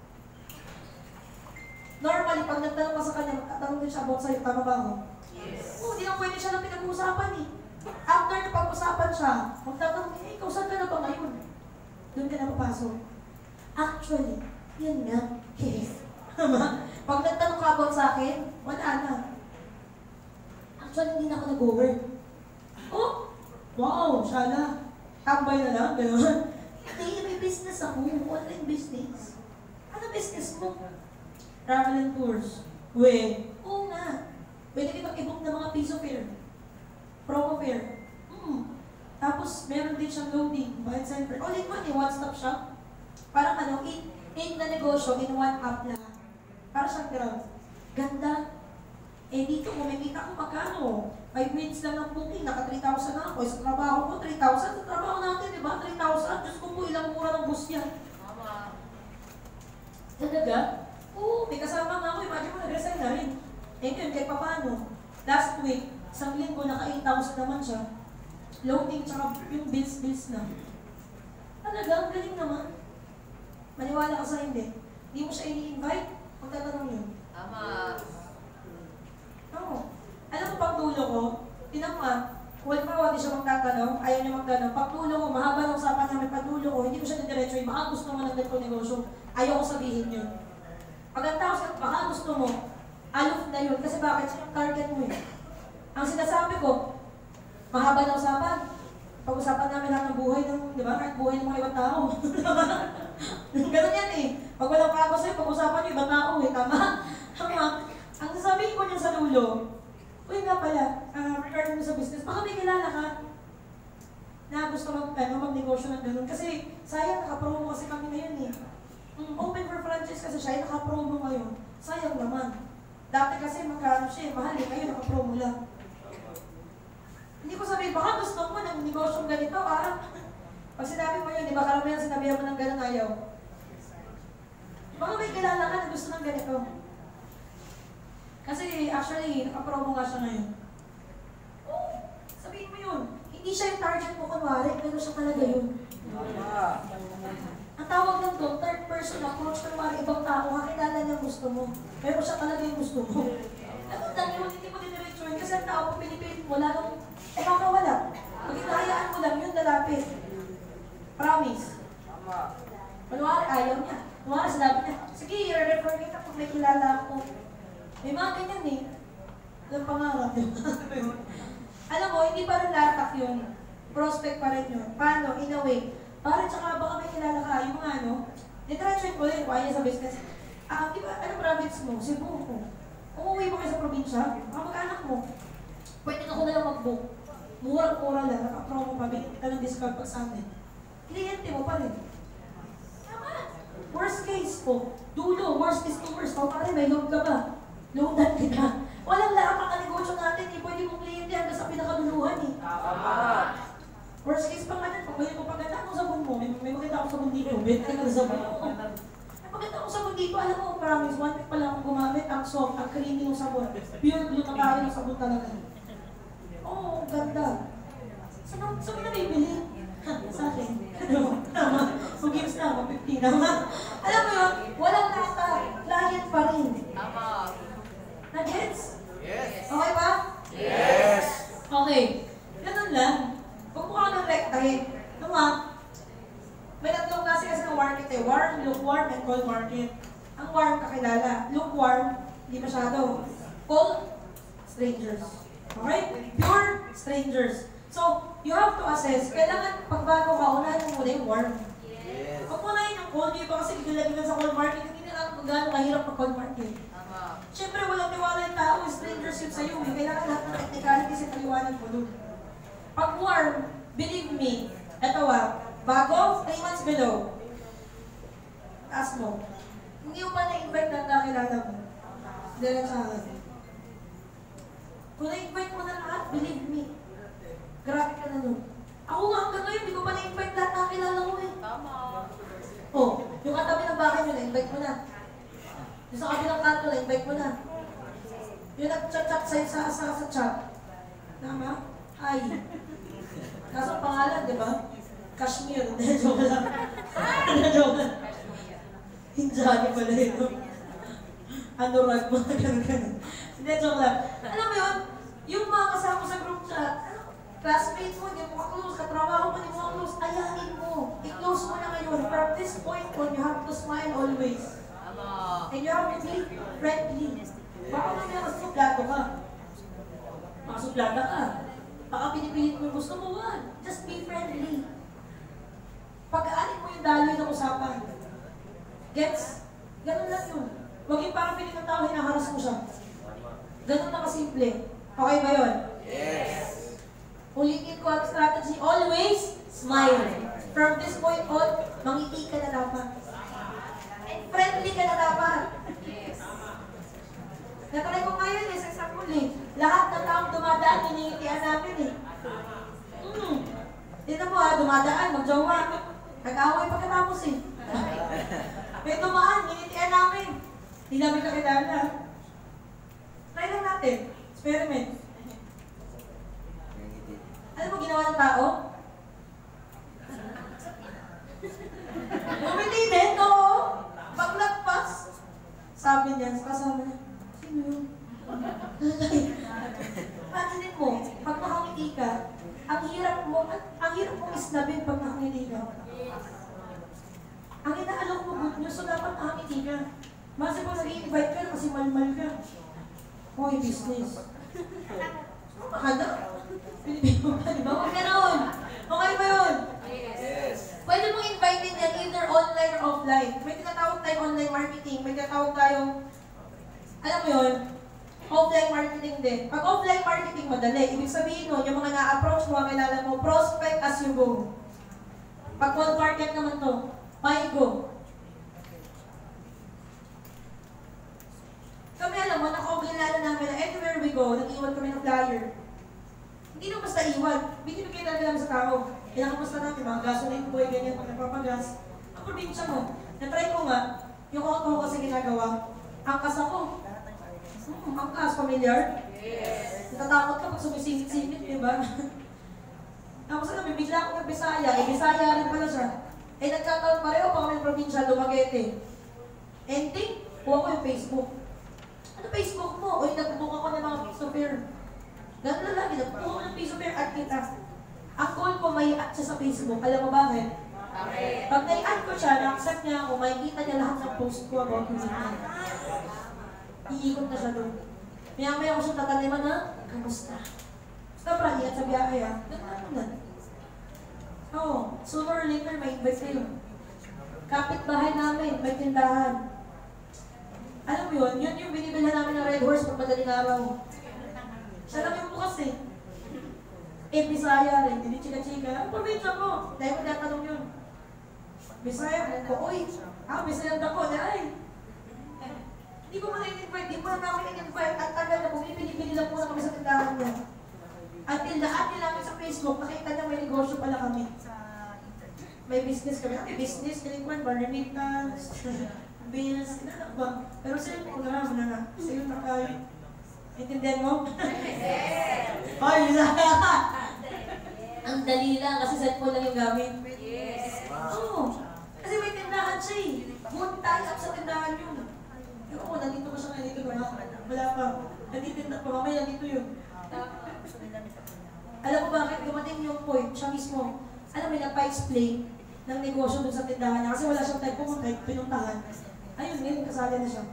Normally, pag nagtanong ka sa kanya, magtatanong din siya about sa'yo, tama ba ako?
Yes.
Oo, di lang pwede siya lang pinag-uusapan eh. After na pag-usapan siya, magtatanong, ikaw saan ka na ba ngayon? Doon ka na papasok. Actually, yun nga. Yes. Pag nagtanong ka about sa akin, wala na. Actually, hindi na ako nag-work. Oh, wow, siya na. Tambay na lang, gano'n. Hindi, may business ako. Online business. Ano business mo? Travel and tours. Oo nga. Pwede kitang i-book ng mga piso fare. Promo fare. Tapos, meron din siyang loading, buy and sell fare. All in one, one-stop shop. Parang eight na negosyo in one app lang. Para siyang ground. Ganda. Eh dito, kumikita ko magkano? 5 minutes lang ng booking, naka 3,000 na ako. Sa trabaho ko, 3,000. Sa trabaho natin, di ba? 3,000. Diyos ko po, ilang mura ng bus yan.
Tama.
Talaga? Oo, may kasama nga ako. Imagine mo, nag-resign na rin. Eh yun, kahit paano. Last week, isang linggo, naka 8,000 naman siya. Loading, tsaka yung bills na. Talaga, ang galing naman. Maniwala ka sa hindi. Hindi mo siya ini-invite, magtatanong yun.
Tama.
Oo. Alam mo, pag dulo ko, tinama, wala pa hindi siya magtatanong, ayaw niya magtanong. Pag dulo ko, mahaba ng usapan namin, pag dulo ko, hindi ko siya didiretso, baka gusto mo ng ganito negosyo, ayaw ko sabihin yun. Pag ang tao siya, baka gusto mo, aloof na yun, kasi bakit siya yung target mo eh. Ang sinasabi ko, mahaba ng usapan, pag-usapan namin lahat ng buhay ng, di ba, kahit buhay ng mga ibang tao. Ganun yan eh. Pag walang kago sa'yo, pag-usapan yung ibang tao eh, tama? Tama. Ang sasabihin ko niya sa dulo, uy nga pala, regarding mo sa business, baka may kilala ka na gusto mag-negosyo ng ganun. Kasi sayang, nakapromo kasi kami ngayon eh. Open for franchise kasi siya, nakapromo ngayon. Sayang naman. Dati kasi magkano siya, mahal eh, ngayon nakapromo lang. Hindi ko sabihin, baka gusto mo ng negosyong ganito Pag sinabi mo yun, di ba karamihan sinabihan mo ng ganun ayaw? Baka may kilala ka na gusto ng ganito. Kasi actually, nakapromo nga siya ngayon. Oo, sabihin mo yun. Hindi siya yung target mo kunwari, pero siya talaga yun. Ang tawag lang doon, third person approach, kunwari ibang tao, kakilala niya gusto mo. Pero siya talaga yung gusto mo. Ganun lang yun, hindi mo diniretsuhin. Kasi ang tao, kung pinipilit mo, lalong makakawala. Pag hinahayaan mo lang, yun lalapit. Promise. Kunwari, ayaw niya. Kunwari, sinabi niya, sige, i-refer kita kung may kilala ako. May mga ganyan eh. Walang pangarap. Alam mo, hindi pa rin latak yun. Prospect pa rin yun. Paano? In a way. Para tsaka baka may kilala ka, yung mga nitransfer ko rin, kaya sa business. Di ba, anong province mo? Cebu ko. Umuwi mo kayo sa probinsya, mag-anak mo. Pwede na ko na lang mag-book. Murang-mura lang, naka-promo pa, bigyan ka ng discount pag sa amin. Kliyente mo pa rin. Tama. Worst case po, dulo, worst case to worst, pa rin, may load ka ba? Loadan kita. Walang lahat ang negosyo natin, eh. Pwede mong kliyente hanggang sa pinakaduluhan eh. Worst case pa nga din, pag mo paganda akong sabon mo, may maganda akong sabon dito, benta ka na sabon mo. May maganda akong sabon dito, alam mo, promise, 1 week pa lang akong gumamit, ang soft, ang creamy ng sabon. Pure blue na tayo ng sabon talaga. Oo, ganda. Saan mo na bibili? Sa akin. Tama. Kung gives na, 150 naman. Alam mo yun, walang nata, client pa rin.
Tama.
Na-gets?
Yes.
Okay ba?
Yes.
Okay. Ganun lang. Huwag mo ka ng rektahin. Tama? May tatlong klase kasi ng market eh. Warm, lukewarm, and cold market. Ang warm kakilala. Lukewarm, hindi masyado. Cold, strangers. Okay? Pure, strangers. So, you have to assess. Kailangan pagbago ka, unahin mo muna yung warm.
Yes.
Huwag mo na yung cold, di ba kasi gila-gila sa cold market, hindi na lang kung gaano kahirap mag cold market.
Tama.
Siyempre, walang tiwala yung tao, strangers yun sa'yo. Kailangan lahat ng technicality sa paliwanag mo doon. Pag warm, believe me, eto bago, 3 months below. Taas mo. Hindi mo pa na-invite na nakilala mo. Diretsahan. Kung na-invite mo na lahat, believe me. Grabe ka na nun. Ako nga hanggang ngayon, hindi ko pa na-invite lahat nakilala ko eh.
Tama.
Oh, yung katabi ng bahay nyo, na-invite mo na. Yung sa kabilang kanto, na-invite mo na. Yung nag-chat-chat sa chat. Tama? Ay. Kaso ang pangalan, di ba? Kashmir. Hindi, joke lang. Joke lang. Hinjani pala ito. Anurag, mga ganun-ganun. Hindi, joke lang. Alam mo yun, yung mga kasama sa group chat, classmates mo, hindi mo ka-close, katrabaho mo, hindi mo ka-close, ayahin mo. I-close mo na ngayon. From this point on, you have to smile always.
Tama.
And you have to be friendly. Baka mamaya masuplado ka. Makasuplada ka. Baka pinipilit mo yung gusto mo, wag. Just be friendly. Pag-aanin mo yung daloy ng usapan. Gets? Ganun lang yun. Huwag yung parang pilit ng tao, hinaharas mo siya. Ganun lang kasimple. Okay ba yun?
Yes.
Ulitin ko ang strategy, always smile. From this point on, mangiti ka na dapat. And friendly ka na dapat.
Yes.
Natry ko ngayon sa isang careful eh. Lahat ng taong dumadaan, hinihitian namin eh. Tignan mo dumadaan, magjowa. Nag-away pagkatapos eh. May dumaan, hinihitian namin. Hindi namin kakilala. Try lang natin. Experiment. Alam mo ginawa ng tao? Bumiti din, oo. Paglagpas. Sabi niya, kasama niya, sino yun? Imagine mo, pag nakangiti ka, ang hirap mong isnabin pag nakangiti ka. Ang inaalok mo good news, so dapat nakangiti ka. Masa kung nag-i-invite ka kasi malmal ka. Hoy, business. Makada? Pilipin mo ba, di ba? Huwag ganoon. Okay ba yun?
Yes.
Pwede mong invite yan either online or offline. May tinatawag tayong online marketing, may tinatawag tayong, alam mo yun, offline marketing din. Pag offline marketing, madali. Ibig sabihin nun, yung mga na-approach mo, kilala mo, prospect as you go. Pag cold market naman to, buy go. Kami alam mo, nakakilala namin na anywhere we go, nag-iwan kami ng flyer. Hindi na basta iwan. Binibigay talaga namin sa tao. Kailangan basta natin, mga gasoline boy, ganyan, pag nagpapagas. Ang probinsya mo, na-try ko nga, yung auto ko kasi ginagawa, angkas ako. Angkas, familiar? Yes. Natatakot ka pag sumisingit-singit, di ba? Tapos alam, bigla ako nag-Bisaya, Bisaya rin pala siya. Nagkataon pareho pa kami ng probinsya, Dumaguete. Ending, kuha ko yung Facebook. Ano Facebook mo? Uy, nagbubuka ko ng mga piece of air. Ganun na lagi, nagbubuka ko ng piece of air at kita. Ang goal ko, may add siya sa Facebook. Alam mo bakit? Pag na-add ko siya, na-accept niya ako, makikita niya lahat ng post ko about music niya. Iikot na siya doon. Maya-maya ko siyang tataniman na, kamusta? Basta prahiyan sa biyahe ha. Ganun na. Oo, sooner or later may invite kayo. Kapit-bahay namin, may tindahan. Alam mo yun, yun yung binibilhan namin ng Red Horse pag madaling araw. Siya lang yung bukas eh. Bisaya rin, hindi chika-chika. Ang probinsya mo, dahil ko natanong yun. Bisaya ko, uy, Bisaya ako, ay. Hindi ko man in-invite, di mo na namin in-invite. At tagal na, bumibili lang muna kami sa tindahan niya. At nilaan niya namin sa Facebook, nakita niya may negosyo pala kami. May business kami. May business, delinquent, remittance, bills, inanak ba? Pero sa'yo po, mo na. Sa'yo na kayo. Intindihan mo? Yes! Hoy, Bisaya ka! Ang dali lang, kasi cellphone lang yung gamit. Yes! Oo. Kasi may tindahan siya eh. Buti tayo sa tindahan yun. Oo, nandito ko siya, nandito ko nga. Wala pa. Nandito pa, mamaya nandito yun. Alam mo bakit dumating yung point, siya mismo, alam mo na pa-explain ng negosyo dun sa tindahan niya kasi wala siyang type pumunta, pinuntahan. Ayun, ngayon kasali na siya.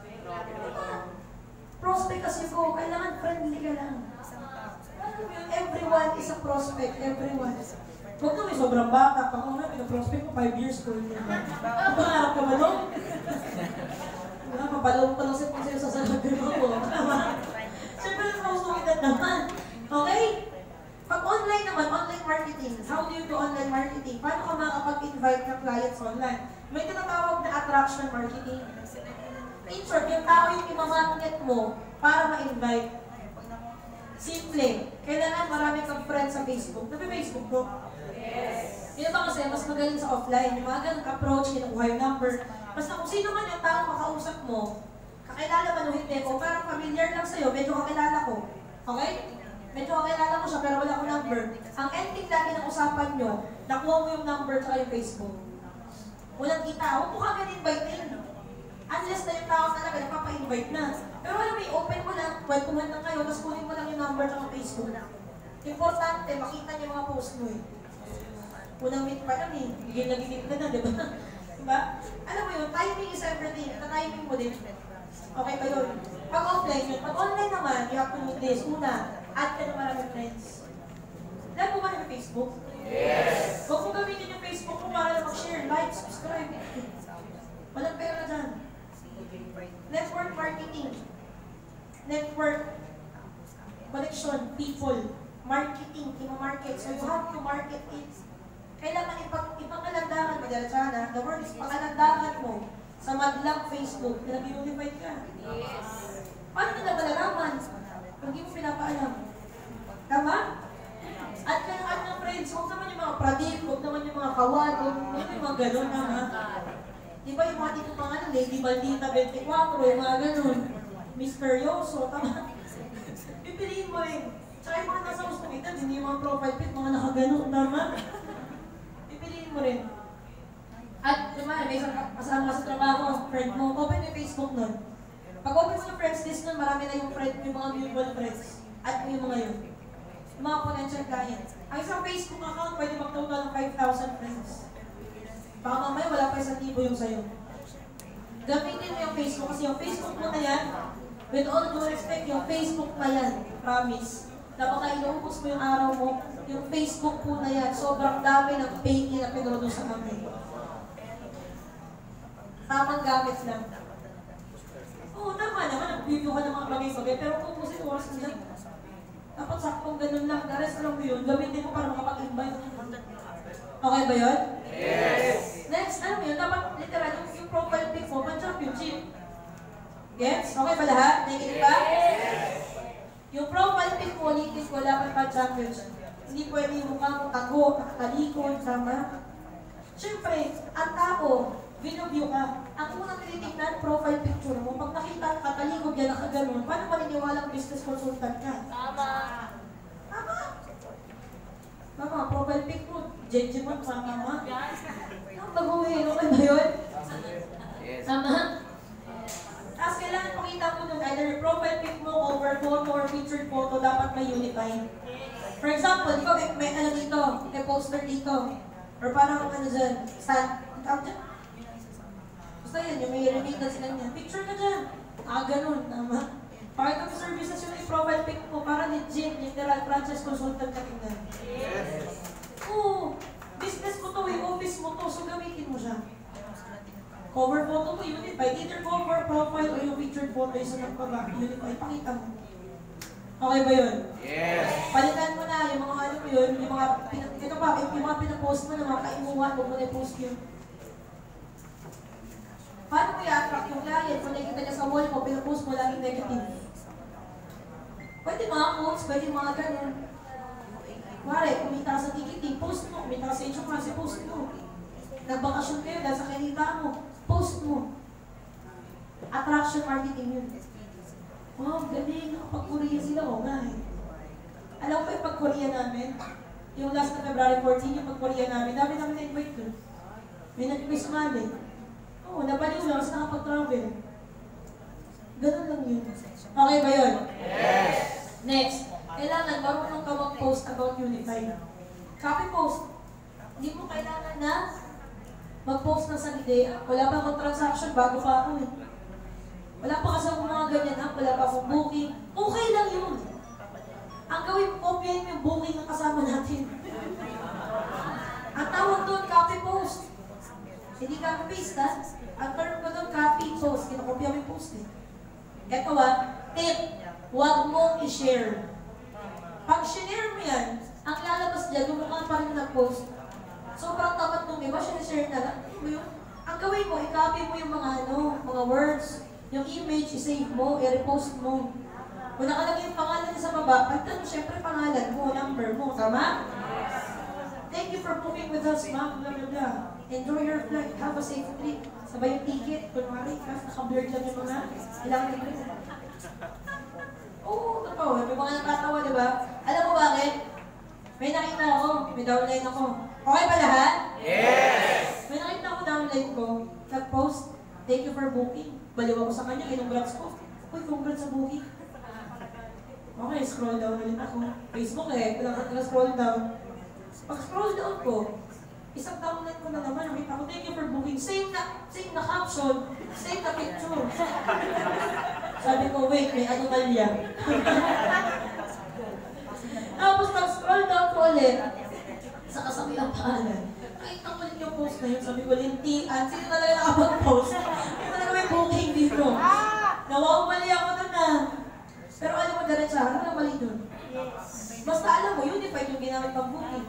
Prospect kasi ko, kailangan friendly ka lang. Everyone is a prospect, everyone. Huwag na may sobrang bata, pag una, pinaprospect mo 5 years ko. Pangarap ka ba doon? Wala, mapalaw pa lang sa'yo sa salabi mo. Siyempre, nasusungitan naman. Okay? Pag online naman, online marketing. How do you do online marketing? Paano ka makakapag-invite ng clients online? May tinatawag na attraction marketing. In short, yung tao yung imamarket mo para ma-invite. Simple. Kailangan marami kang friends sa Facebook. Nabi-Facebook ko? Yes. Yun ba kasi, mas magaling sa offline. Yung mga ganang approach, kinukuha yung number. Basta kung sino man yung tao makausap mo, kakilala man o hindi, kung parang familiar lang sa'yo, medyo kakilala ko. Okay? Medyo kakilala ko siya, pero wala ko number. Ang ending lagi ng usapan nyo, nakuha mo yung number tsaka yung Facebook. Walang kita, huwag mo kagad invite in. Unless na yung tao talaga nagpapa-invite na. Pero alam mo, open mo lang, welcome lang kayo, tapos kunin mo lang yung number tsaka Facebook. Importante, makita niyo yung mga post mo eh. Unang meet pa lang eh, bigyan na ginit ka na, di ba? Diba? Alam mo yun, timing is everything. Timing mo din. Okay ba yun? Pag offline yun. Pag online naman, you have to do this. Una, add ka ng maraming friends. Lahat mo ba na Facebook? Yes! Huwag mo gamitin yung Facebook mo para na mag-share, like, subscribe. Walang pera dyan. Network marketing. Network. Connection. People. Marketing. Ima-market. So you have to market it. Kailangan ipang-alandangan mo, Diyan, the word is pang-alandangan mo sa madlang Facebook na nag-unified ka. Yes. Paano nila malalaman? kawado, may mga gano'n na. Di ba yung mga dito mga Lady Maldita 24, yung mga gano'n. Misteryoso, tama. Pipiliin mo rin. Tsaka yung mga nasa hospital, hindi yung mga profile pic, mga nakagano'n, tama. Pipiliin mo rin. At naman, may isang kasama ka sa trabaho, friend mo, open yung Facebook nun. Pag open mo yung friends list nun, marami na yung friend, yung mga mutual friends. At yung mga yun. Yung mga potential clients. Ang isang Facebook account, pwede mag-total ng 5,000 friends. Baka mamaya wala pa 1,000 yung sa'yo. Gamitin mo yung Facebook kasi yung Facebook mo na yan, with all due respect, yung Facebook na yan, promise. Na baka inuubos mo yung araw mo, yung Facebook po na yan, sobrang dami ng fake na pinroduce sa kami. Tamang gamit lang. Oo, tama naman, nag-review ka ng mga bagay-bagay, pero kung kasi oras mo yan, dapat saktong ganun lang, the rest lang mo yun, gamitin mo para makapag-invite. Okay ba yun?
Yes!
Next, ano yun, dapat literal, yung profile pic mo, pan-championship. Gets? Okay ba lahat? Nakikinig ba?
Yes!
Yung profile pic mo, ulitin ko, dapat pan-championship. Hindi pwede yung mukha mo tago, nakatalikod, sama. Siyempre, ang tao, video ka. Ang unang tinitignan, profile picture mo. Pag nakita, katalikod yan, nakaganon, paano maniniwalang business consultant ka?
Tama.
Tama. Tama, profile pic mo, JJ mo, tama. Ang baguhin, okay ba yun?
Yes!
Tama? Tapos kailangan pakita mo dun, either yung profile pic mo, cover photo, or featured photo, dapat may unify. For example, di ba may ano dito, may poster dito. Or parang ano dyan, stand, tawag dyan. Basta yan, yung may remittance ganyan. Picture ka dyan. Ganun, tama. Pakita mo services yung i-profile pic mo para legit, literal franchise consultant ka tingnan.
Yes!
Oo, business mo to, yung office mo to, so gamitin mo siya. Cover photo mo, unified. Either cover, profile, o yung featured photo, isa ng paba, unified. Pakita mo. Okay ba yun?
Yes!
Palitan mo na yung mga ano yun, yung mga, ito pa, yung mga pinapost mo na mga kaimuhan, huwag mo na i-post yun. Paano mo i-attract yung client? Kung nakikita niya sa wall mo, pinapost mo laging negative. Pwede mga quotes, pwede mga ganun. Mare, kumita ka sa ticketing, post mo. Kumita ka sa insurance, post mo. Nagbakasyon kayo dahil sa kinita mo, post mo. Attraction marketing yun. Wow, galing. Nakapag-Korea sila. Oo nga eh. Alam mo ba yung pag-Korea namin? Yung last na February 14, yung pag-Korea namin, dami namin na-invite doon. May nag-invite sumali. Oo, nabaliw lang kasi nakapag-travel. Ganun lang yun. Okay ba yun?
Yes!
Next, kailangan marunong ka mag-post about Unify. Copy post. Hindi mo kailangan na mag-post ng sarili. Wala pa akong transaction, bago pa ako eh. Wala pa kasi akong mga ganyan ha, wala pa akong booking. Okay lang yun. Ang gawin mo, kopyahin mo yung booking na kasama natin. Ang tawag doon, copy post. Hindi copy paste ha. Ang term ko doon, copy post. Kinakopya mo yung post eh. Ito tip, huwag mong i-share. Pag share mo yan, ang lalabas dyan, yung mukhang pa rin nag-post. Sobrang tapat nung iba, share na lang. Ang gawin mo, i-copy mo yung mga words, yung image, i-save mo, i-repost mo. Kung nakalagay yung pangalan niya sa baba, pagtan mo siyempre pangalan mo, number mo, tama? Thank you for booking with us, ma'am, blah, blah, blah. Enjoy your flight, have a safe trip. Sabay yung ticket, kunwari, naka-blurred lang yung mga, ilang libre. Oo, totoo. May mga nakatawa, di ba? Alam mo bakit? May nakita ako, may downline ako. Okay ba lahat?
Yes!
May nakita ako downline ko, nag-post, thank you for booking. Baliw ako sa kanya, congrats ko. Uy, congrats sa booking. Okay, scroll down ulit ako. Facebook eh, kailangan ka scroll down. Pag scroll down ko, isang downline ko na naman, nakita ko, thank you for booking. Same na caption, same na picture. Sabi ko, wait, may anomalya. Tapos pag-scroll down ko ulit, sa kasabi ang pangalan. Nakita ko ulit yung post na yun, sabi ko, lintian. Sino talaga nakapag-post? Sino talaga may booking dito? Nawawali ako doon na. Pero alam mo, diretsahan, ano na mali doon? Basta alam mo, unified yung ginamit pang booking.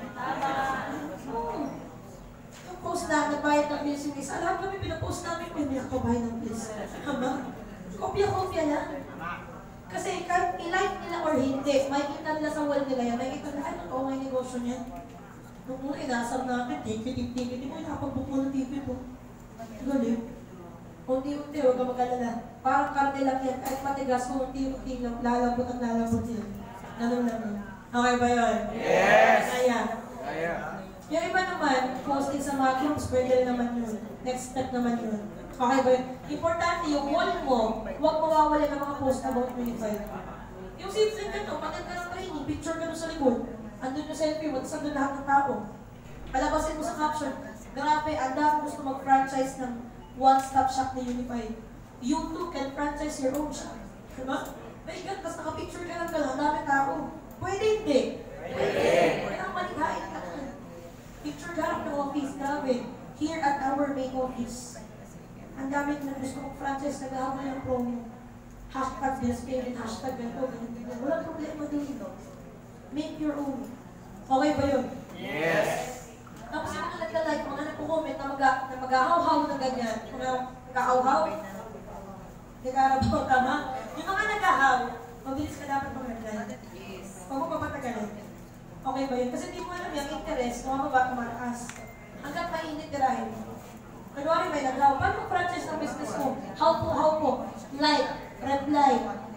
Yung post na, nagbayad ng bills yung isa, lahat kami pinapost namin, may nakabayad ng bills. Kopya-kopya lang. Kasi kahit i-like nila or hindi, makikita nila sa wall nila yan, makikita nila, ay, totoo nga yung negosyo niyan. Nung una, inasam natin, ticket mo, nakapag-book mo ng ticket mo. Galing. Unti-unti, huwag ka mag-alala. Parang karte lang yan, kahit matigas mo, unti-unti lang, lalambot ang lalambot yan. Ganun lang. Okay ba yun?
Yes!
Kaya.
Kaya.
Yung iba naman, posting sa mga groups, pwede rin naman yun. Next step naman yun. Okay ba yun? Importante, yung wall mo, huwag mawawala ng mga post about Unified. Yung simple ganito, pagkat ka ng training, picture ka doon sa likod. Andun yung selfie mo, tapos andun lahat ng tao. Palabasin mo sa caption, grabe, ang dami gusto mag-franchise ng one-stop shop na Unified. You too can franchise your own shop. Diba? My God, tapos nakapicture ka lang gano'n, ang dami tao. Pwede hindi. Pwede. Kailangan malighain ka na. Picture harap ng office, grabe. Here at our main office. Ang dami na gusto mag-franchise, nag-ahamon ng promo. Hashtag this payment, hashtag ganito, ganito. Walang problema din. Make your own. Okay ba yun?
Yes!
Tapos yung mga nagka-like, mga nagko-comment na mag-ahaw-haw na ganyan. Mga nag-ahaw-haw. Nag-arabaw, tama? Yung mga nag-ahaw, mabilis ka dapat mag-like. Huwag mo papatagalin. Okay ba yun? Kasi hindi mo alam yung interest, kumababa, tumataas. Hanggang mainit, tirahin mo. Kunwari may nag-ahaw, paano mag-franchise ng business mo? How po? Like, reply,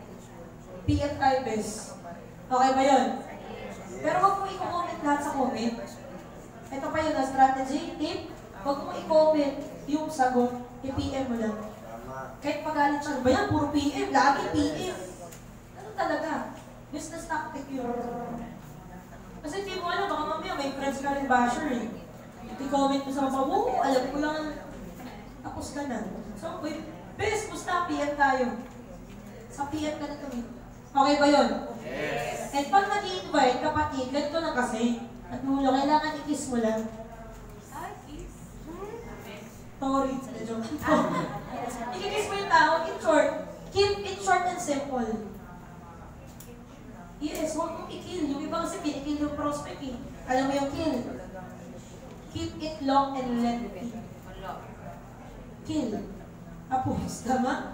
PM types. Okay ba yun? Pero huwag mo i-comment lahat sa comment. Ito pa yun, ang strategy, tip. Huwag mo i-comment yung sagot, i-PM mo lang. Kahit pagalit siya, ba yan, puro PM, lagi PM. Ano talaga? Business tactic yun. Kasi hindi mo alam, baka mamaya may friends ka rin basher eh. I-comment mo sa mga, woo, alam ko lang, tapos ka na. So, wait, best, musta, PM tayo. Sa PM ka na kami. Okay ba yun?
Yes!
And pag nag-i-invite, kapatid, ganito lang kasi. At mulo, kailangan i-kiss mo lang. Sorry, joke. I-kiss mo yung tao, in short. Keep it short and simple. Yes, huwag mong i-kill. Yung iba kasi pinikill yung prospect eh. Alam mo yung kill? Keep it long and lengthy. Kill. Tapos, tama?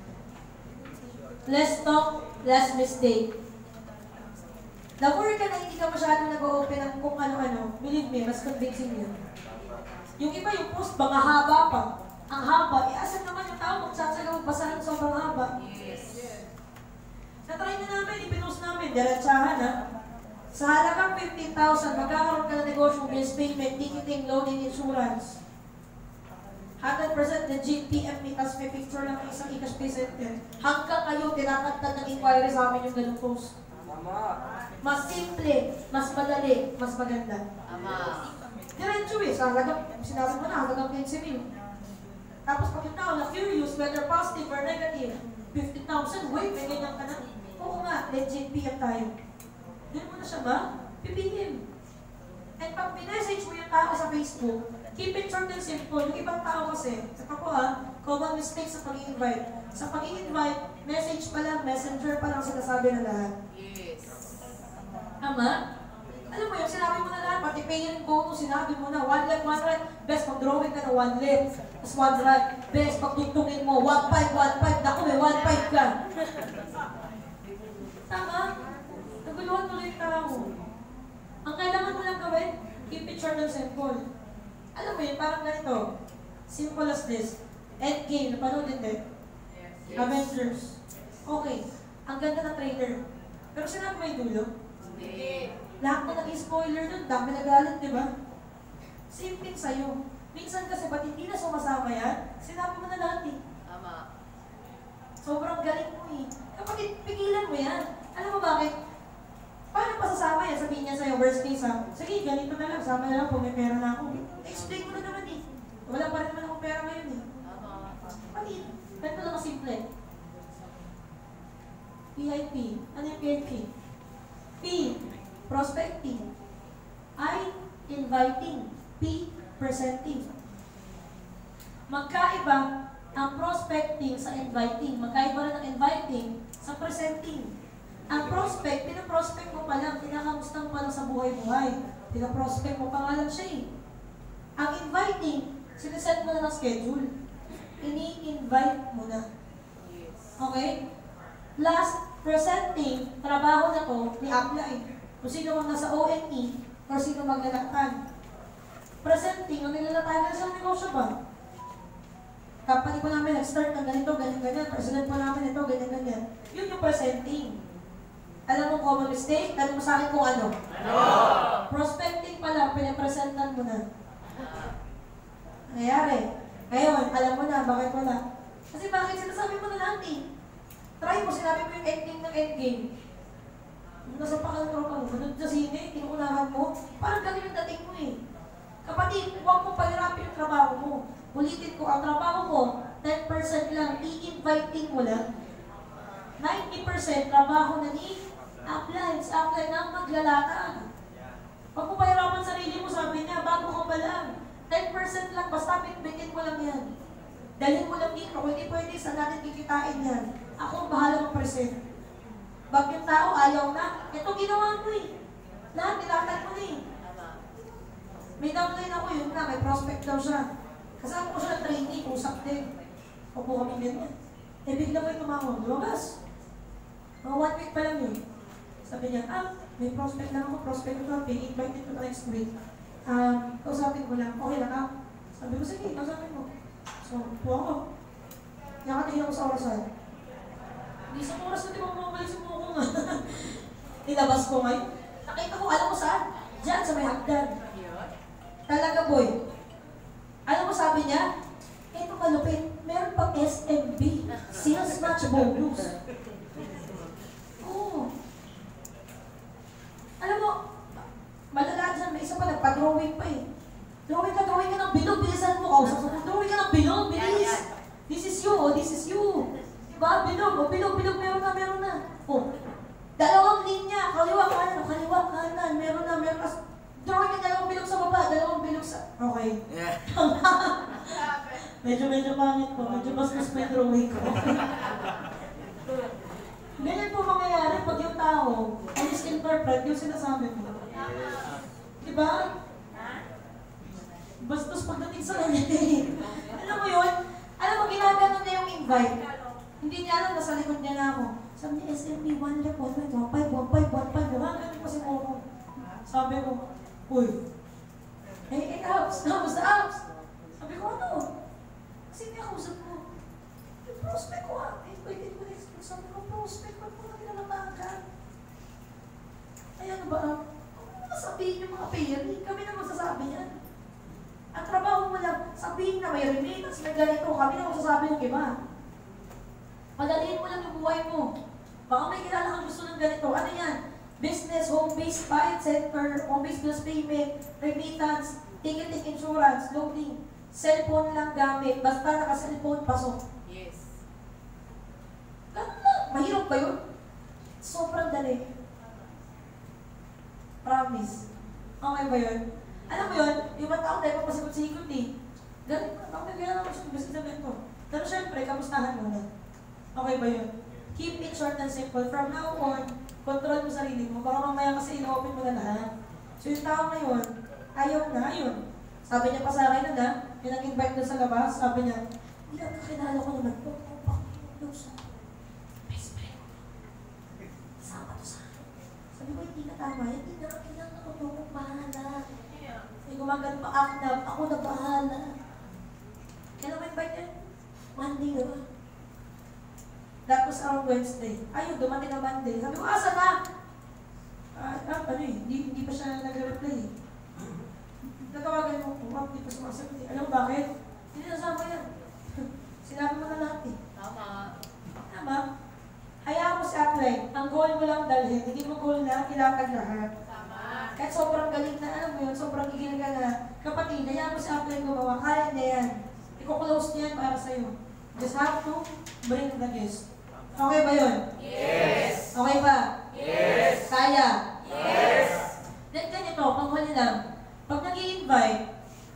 Less talk, less mistake. The more ka na hindi ka masyadong nag-open ng kung ano-ano, believe me, mas convincing yun. Yung iba yung post, mga haba pa. Ang haba, asan naman yung tao magsasagaw, basahin sobrang haba. Yes. Na-try na namin, ipinost namin, diretsahan ha. Sa halagang 15,000, magkakaroon ka ng negosyo, bills payment, ticketing, loading, insurance. 100% legit PM me, tapos may picture lang ng isang e-cash pay center. Hanggang kayo, tinakantad ng inquiry sa amin yung ganung post. Mas simple, mas madali, mas maganda. Diretso eh, sa halagang, sinabi mo na, halagang 15,000. Tapos pag yung tao na curious, whether positive or negative, 15,000, wait, may ganyan ka na. Oo nga, legit PM tayo. Doon mo na siya ba? Pipiliin. And pag pinessage mo yung tao sa Facebook, keep it short and simple. Yung ibang tao kasi, saka ko common mistake sa pag-i-invite. Sa pag-i-invite, message pa lang, messenger pa lang sinasabi na lahat.
Yes.
Tama? Alam mo yun, sinabi mo na lahat, pati pay and go, sinabi mo na, one left, one right. Best, pag-drawing ka na one left, tapos one right. Best, pag-tugtungin mo, 1-5, naku, may 1-5 ka. Tama? Naguluhan tuloy yung tao. Ang kailangan mo lang gawin, keep it short and simple. Alam mo yun, parang ganito. Simple as this. Endgame, napanood din din.
Yes.
Avengers. Okay. Ang ganda ng trailer. Pero sinabi mo yung dulo?
Hindi.
Lahat na nag-spoiler nun, dami nagalit, di ba? Simple sa'yo. Minsan kasi, ba't hindi na sumasama yan? Sinabi mo na lahat eh.
Tama.
Sobrang galing mo eh. Kapag pigilan mo yan, alam mo bakit? Paano pasasama yan? Sabihin niya sa'yo, worst case ha? Sige, ganito na lang, sama na lang kung may pera na ako. Explain mo na naman eh. Wala pa rin naman akong pera ngayon eh.
Tama.
Pati, ganito lang kasimple. PIP. Ano yung PIP? P, prospecting. I, inviting. P, presenting. Magkaiba ang prospecting sa inviting. Magkaiba rin ang inviting sa presenting. Ang prospect, pinaprospect mo pa lang, pinakamusta mo pa lang sa buhay-buhay. Pinaprospect mo pa nga lang siya eh. Ang inviting, sineset mo na ng schedule. Ini-invite mo na. Okay? Last, presenting, trabaho na to, ni-apply. Kung sino mang nasa ONE, Or sino maglalakad. Presenting, ang nilalatayan na sa negosyo ba? Company po namin nag-start ng ganito, ganyan-ganyan. President po namin ito, ganyan-ganyan. Yun yung presenting. Alam mo common mistake? Alam mo sa akin kung ano? Prospecting pala, pinapresentan mo na. Nangyayari. Ngayon, alam mo na, bakit wala? Kasi bakit sinasabi mo na lahat eh? Try mo, sinabi mo yung ending ng endgame. Nasa pakalaro ka mo, ganun sa sine, tinuunahan mo, parang ganun yung dating mo eh. Kapatid, huwag mo pahirapin yung trabaho mo. Ulitin ko, ang trabaho mo, 10% lang, i-inviting mo lang. 90% trabaho na ni upline ang maglalakad. Huwag mo pahirapan sarili mo, sabi niya, bago ka pa lang. 10% lang, basta bitbitin mo lang yan. Dalhin mo lang dito, hindi pwede sa natin kikitain yan. Ako ang bahala mag-present. Bag yung tao, ayaw na. Ito ginawa mo eh. Lahat, nilatag mo na eh. May downline ako yun na, may prospect daw siya. Kasama ko siya ng training, usap din. Opo kami ganyan. Eh, bigla ko yung tumawag, lumabas. Mga 1 week pa lang yun. Sabi niya, may prospect lang ako, prospect ko to, invited to next week. Kausapin ko lang, okay lang ako. Sabi ko, sige, kausapin mo. So, po ako. Nakatingin ako sa orasan. Hindi sa oras na di ba mabalik sa muko nga. Nilabas ko ngayon. Nakita ko, alam mo saan? Diyan, sa may hagdan. Talaga, boy. Alam mo sabi niya? Ito malupit, meron pang SMB. Sales match bonus. Oo. Alam mo, malala dyan, may isa pa nagpa-drawing pa eh. Drawing ka ng bilog, bilisan mo. Drawing ka ng bilog, bilis. This is you, oh, this is you. Diba? Bilog, meron na. Oh, dalawang linya, kaliwa, kanan, meron na. Drawing ka dalawang bilog sa baba, dalawang bilog sa... Okay. medyo pangit po, medyo mas may drawing ko. Ganyan po mangyayari pag yung tao, ay misinterpret yung sinasabi mo. Diba? Bastos pagdating sa kanya. Alam mo yun? Alam mo, ginaganon niya yung invite. Hindi niya alam, nasa likod niya na ako. Sabi niya, SMB, 1 rep, 1.15, 1.5. Ganun kasi mo. Sabi ko, uy, hey, Abs, basta Abs. Sabi ko, ano? Kasi niya kausap ko. Yung prospect ko pwede ko na-explain. Sabi ko, prospect, ba't mo na kinalamagan? Ay, ano ba? Kung ano sabihin yung mga payeri, kami na magsasabi yan. Ang trabaho mo lang, sabihin na may remittance, may ganito, kami na magsasabi ng iba. Madaliin mo lang yung buhay mo. Baka may kilala kang gusto ng ganito. Ano yan? Business, home-based, buy center, home-based bills payment, remittance, ticketing, insurance, loading. Cellphone lang gamit. Basta naka-cellphone, pasok.
Yes.
Ganun lang. Mahirap ba yun? Sobrang dali. Promise. Okay ba yun? Alam mo yun, yung mga tao tayo papasikot-sikot eh. Ganun, bakit kaya naman siya gusto naman ito? Pero syempre, kamustahan mo na. Okay ba yun? Keep it short and simple. From now on, control mo sarili mo. Baka mamaya kasi ino-open mo na lahat. So yung tao ngayon, ayaw na, ayun. Sabi niya pa sa akin na, yung nag-invite na sa labas, sabi niya, hindi ang kakilala ko naman, huwag mo pakilala sa best friend. Sama to sa akin. Sabi ko, hindi na tama, hindi na kakilala ko, huwag bahala. May gumagano pa ako na bahala. Kailan mo invite niya? Monday na. That was our Wednesday. Ayun, dumating na Monday. Sabi ko, asa na? Hindi pa siya nag-reply eh. Natawagan mo ko, hindi pa sumasagot eh. Alam mo bakit? Hindi nasama yan. Sinabi mo na lahat eh. Tama. Hayaan mo si Upline. Ang goal mo lang dalhin. Hindi mo goal na ilatag lahat. Kahit sobrang galing na, alam mo yun, sobrang gigiling ka na, kapatid, hayaan mo si Upline gumawa, kaya niya yan. Iko-close niya yan para sa'yo. Just have to bring the guest. Okay ba yun?
Yes.
Okay ba?
Yes.
Kaya?
Yes.
Then ganito, panghuli lang. Pag nag-i-invite,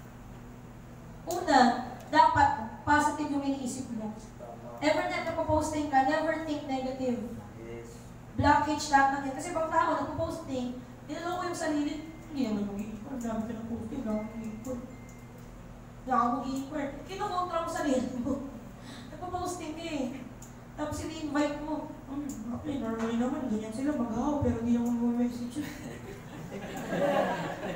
una, dapat positive yung iniisip mo. Every time na posting ka, never think negative. Blockage lahat ng yan. Kasi bang tao, nagpo-posting, niloloko yung sarili, hindi naman mag-i-import. Ang dami ka ng posting, wala akong mag-i-import. Wala akong mag-i-import. Kinokontra mo sarili mo. Nagpo-posting ka eh. Tapos ini-invite mo. Okay, normally naman, ganyan sila mag-ahaw, pero hindi naman mo message.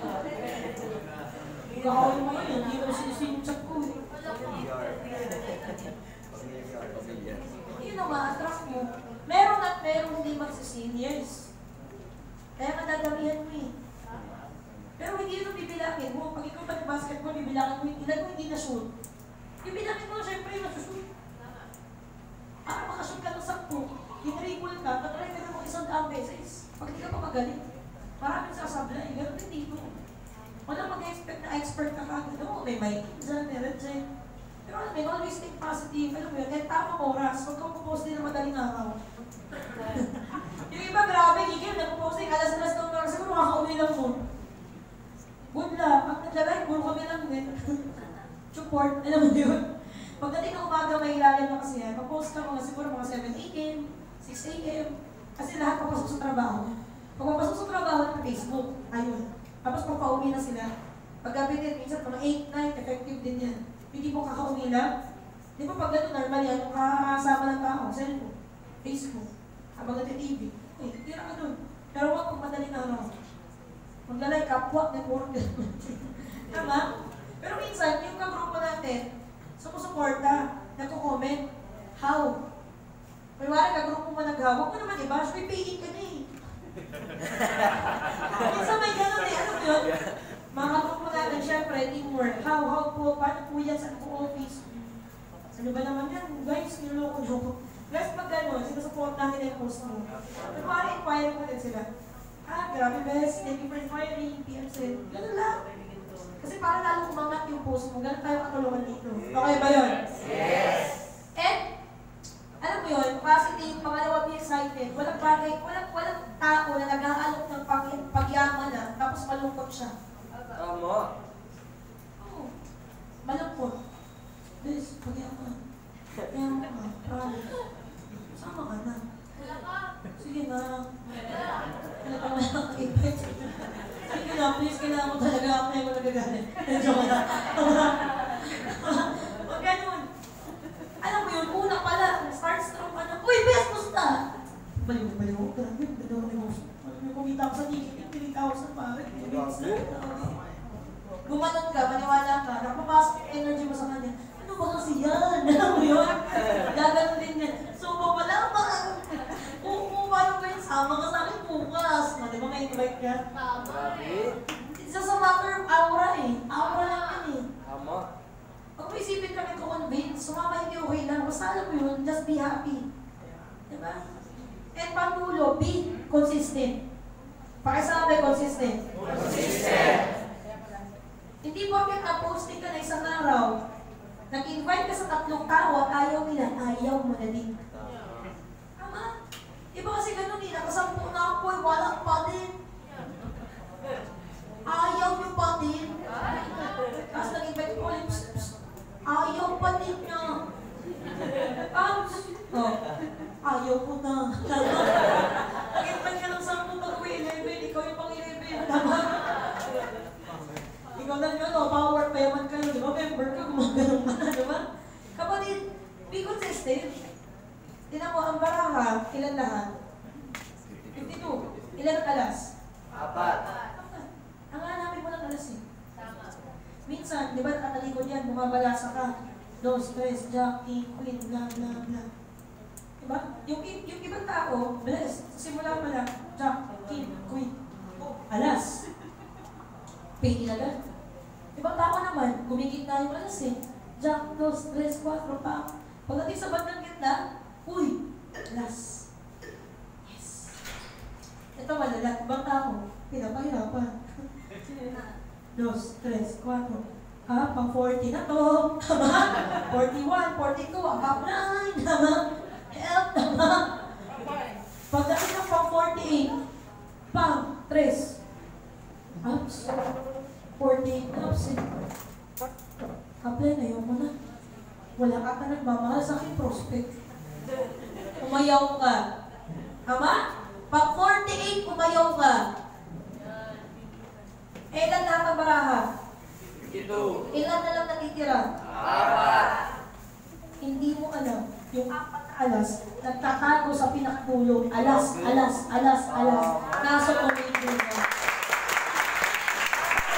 Kakawin mo yun, hindi ko sinisin yung chat ko eh. Yun ang ma-attract mo. Meron at meron hindi magsi-seniors. Kaya madadamihan mo eh. Pero hindi ito bibilangin mo. Pag ikaw pa basketball, bibilangin mo yung ilan mo hindi na-shoot. Bibilangin mo, syempre, masushoot. Para makashoot ka ng 10, tinribble ka, patry ka na mo 100 beses. Pag hindi ka pa magaling, maraming sasabla eh. Ganun din dito. Walang mag-expect na expert ka kagad. Oo, may dyan, meron dyan. Pero alam mo, always think positive. Alam mo yun, kahit tamang oras, huwag kang pupost din ng madaling araw. Yung iba, grabe, gigil, nagpo-post din, alas-alas ng oras, siguro makaka-uwi lang mo. Good luck. Pag naglalay, puro kami lang din. Support, alam mo yun. Pagdating ng umaga, may ilalim na kasi yan. Pag-post ka mga siguro mga 7 a.m., 6 a.m. Kasi lahat papasok sa trabaho. Pag papasok sa trabaho ng Facebook, ayun. Tapos pag pauwi na sila, paggabi din, minsan mga 8, 9, effective din yan. Hindi mo kakauwi lang. Di ba pag gano'n normal yan, yung kakasama ng tao, cellphone, Facebook, habang nag-TV, tira ka doon. Pero wag pag madaling araw. Maglalay kapwa, network. Tama? Pero minsan, yung kagrupo natin, sumusuporta, nagko-comment, how? May wala kagrupo mo nag-how, huwag mo naman i-bash, may paying ka na eh. Minsan may gano'n eh, ano yun? Mga kagrupo natin, syempre, teamwork. How po, paano po yan sa office? Ano ba naman yan? Guys, niloloko nyo. Guys, pag gano'n, sinusupport natin yung post mo. Pero parang inquire mo din sila. Grabe best, thank you for inquiring, PM said. Ganun lang. Kasi parang lalo umangat yung post mo, ganun tayo katulungan dito. Okay ba yun?
Yes!
And, alam mo yun, positive, pangalawa, be excited. Walang bagay, walang tao na nag-aalok ng pagyaman na, tapos malungkot siya.
Tama.
Oo. Malungkot. Bes, pagyaman. Pagyaman ka, promise. Sama ka na. Sige na. Ano pa may nakakipit? Sige na, please, kailangan mo talaga ako na yung nagagalit. Joke na. Huwag ganun. Alam mo yun, una pala, start strong ka na, uy, best, musta? Baliw, grabe, ganda ko negosyo. Kumita ako sa ticket, 3,000 pare. Gumanon ka, maniwala ka, napapasok yung energy mo sa kanya. Ano ba kasi yan? Alam mo yun? Gaganon din yan. So, wala ba? Kung paano ba yun? Sama ka sa akin bukas. Di ba may invite ka? It's just a matter of aura eh. Aura lang yan eh.
Tama.
Pag may isipin kami ko-convince, sumama hindi okay lang. Basta alam mo yun, just be happy. Diba? And pangdulo, be consistent. Pakisabi, consistent.
Consistent.
Hindi porket na-posting ka na isang araw, nag-invite ka sa 3 tao at ayaw nila, ayaw mo na din. Tama? Iba kasi ganun eh, nakasampu na ako eh, wala pa din. Ayaw nyo pa din. Tapos nag-invite ko ulit, ayaw pa din niya. Ayaw ko na. Nag-invite ka ng 10 pag-uwi 11, ikaw yung pang-11. Tama? Ikaw na yun, power payment ka yun, di ba? Member ka, gumagano'n ka na, di ba? Kapatid, be consistent. Tinan mo, ang baraha, ilan lahat? 52. Ilan ang alas?
4.
Ang hanapin mo ng alas eh. Minsan, di ba nakatalikod yan, bumabalasa ka. 2, 3, jack, king, queen, blah, blah, blah. Diba? Yung ibang tao, bless, sa simula mo lang, jack, king, queen, alas. Pay agad. Ibang tao naman, gumigit na yung alas eh. Jack, 2, 3, 4, pa. Pagdating sa bandang gitna, uy, alas. Yes. Ito malala, ibang tao, pinapahirapan. 2, 3, 4. Pang 40 na to. Tama? 41, 42, above 9. Tama? Help, tama? Pagdating ng pang 48, pang 3. Ups. 48 ups eh. Apply na yun mo na. Wala ka pa nagmamahal sa aking prospect. Umayaw ka. Tama? Pag 48, umayaw ka. Ilan lahat ang baraha?
52.
Ilan na lang natitira?
4.
Hindi mo alam. Yung 4 na alas, nagtatago sa pinakdulo. Alas. Nasa community mo.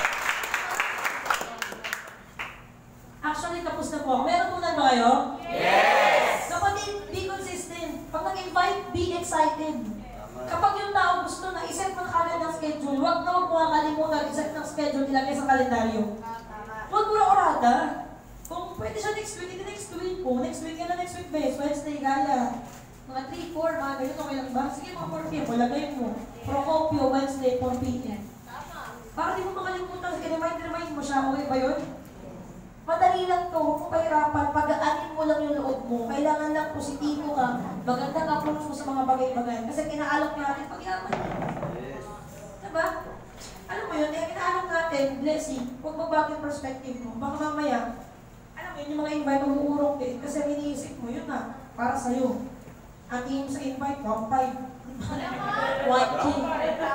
Pag nag-invite, be excited. Kapag yung tao gusto na iset mo na kagad ng schedule, huwag na huwag mo kakalimutan iset ng schedule, ilagay sa kalendaryo. Huwag mo na orada. Kung pwede siya next week, hindi next week po. Next week ka na next week, best. Wednesday, gala. Mga 3, 4, mga ganyan, okay lang ba? Sige, mga 4 p.m. Lagay mo. Procopio, Wednesday, 4 p.m. Para di mo makalimutan, i-remind mo siya, okay ba yun? Madali lang to, kung pahirapan, pag-aanin mo lang yung loob mo, kailangan lang positibo ka, magandang approach mo sa mga bagay-bagay. Kasi kinaalok natin pag-yaman. Diba? Alam mo yun, kinaalok natin, blessing, huwag magbago yung perspective mo. Baka mamaya, alam mo yun, yung mga invite, mag-uurong din. Kasi ang iniisip mo, yun na, para sa'yo. Ang tingin sa invite, 1.5. White king.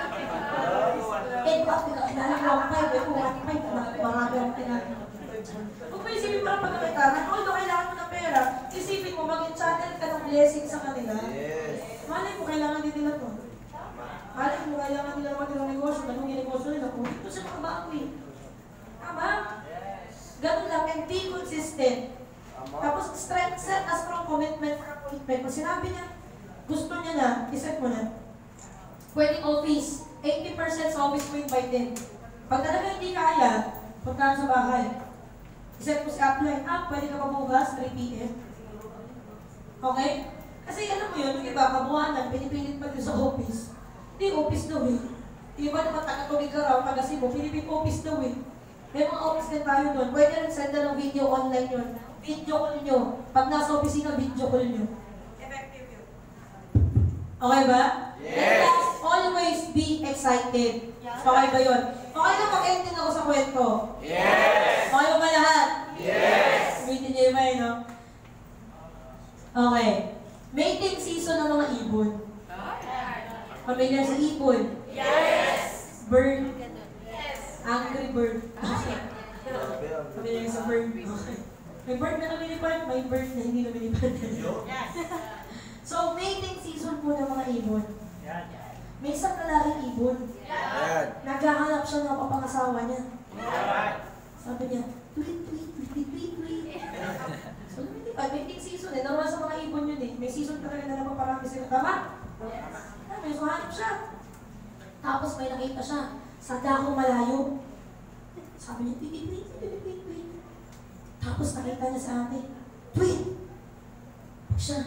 Eh, bakit pinakilala ko 1.5? 1.5, marami ang pinakilala. Kung may isipin para pagkakitaran, although kailangan mo ng pera, isipin mo, mag-channel ka ng blessing sa kanila. Malay mo, kailangan din nila to. Malay mo, kailangan nila naman ng negosyo, ganun yung negosyo nila. Kung ito siya makabago eh. Tama? Ganun lang, and be consistent. Tapos, set a strong commitment for a commitment. Kung sinabi niya, gusto niya na, iset mo na. Pwedeng office, 80% sa office mo invited. Pag talaga hindi kaya, punta sa bahay. Iset mo si upline, pwede ka pa bukas, 3 p.m. Okay? Kasi alam mo yun, yung iba, kabuhanan, pinipilit pa din sa office. Hindi, office daw eh. Yung iba naman taga-tubig ka raw, taga-Cebu, pinipin office daw eh. May mga office din tayo doon. Pwede rin send na ng video online yun. Video call nyo. Pag nasa opisina, video call nyo. Effective yun. Okay ba?
Yes!
Always be excited. Okay ba yun? Okay na mag-ending ako sa kwento?
Yes!
Okay ba lahat?
Yes!
Umitin niyo yung no? Okay. Mating season ng mga ibon. Familiar sa ibon?
Yes!
Bird.
Yes!
Angry bird. Familiar sa bird. Okay. May bird na lumilipad, may bird na hindi lumilipad. So, mating season po ng mga ibon. May isang lalaking ibon. Naghahanap siya ng papangasawa niya. Sabi niya, tweet, tweet, tweet, tweet, tweet, tweet. So, lumilipad. Mating season eh. Normal sa mga ibon yun eh. May season talaga na napaparami sila. Tama? May hanap siya. Tapos may nakita siya sa dakong malayo. Sabi niya, tweet, tweet, tweet, tweet, tweet, tweet. Tapos nakita niya sa ate, tweet! Siya.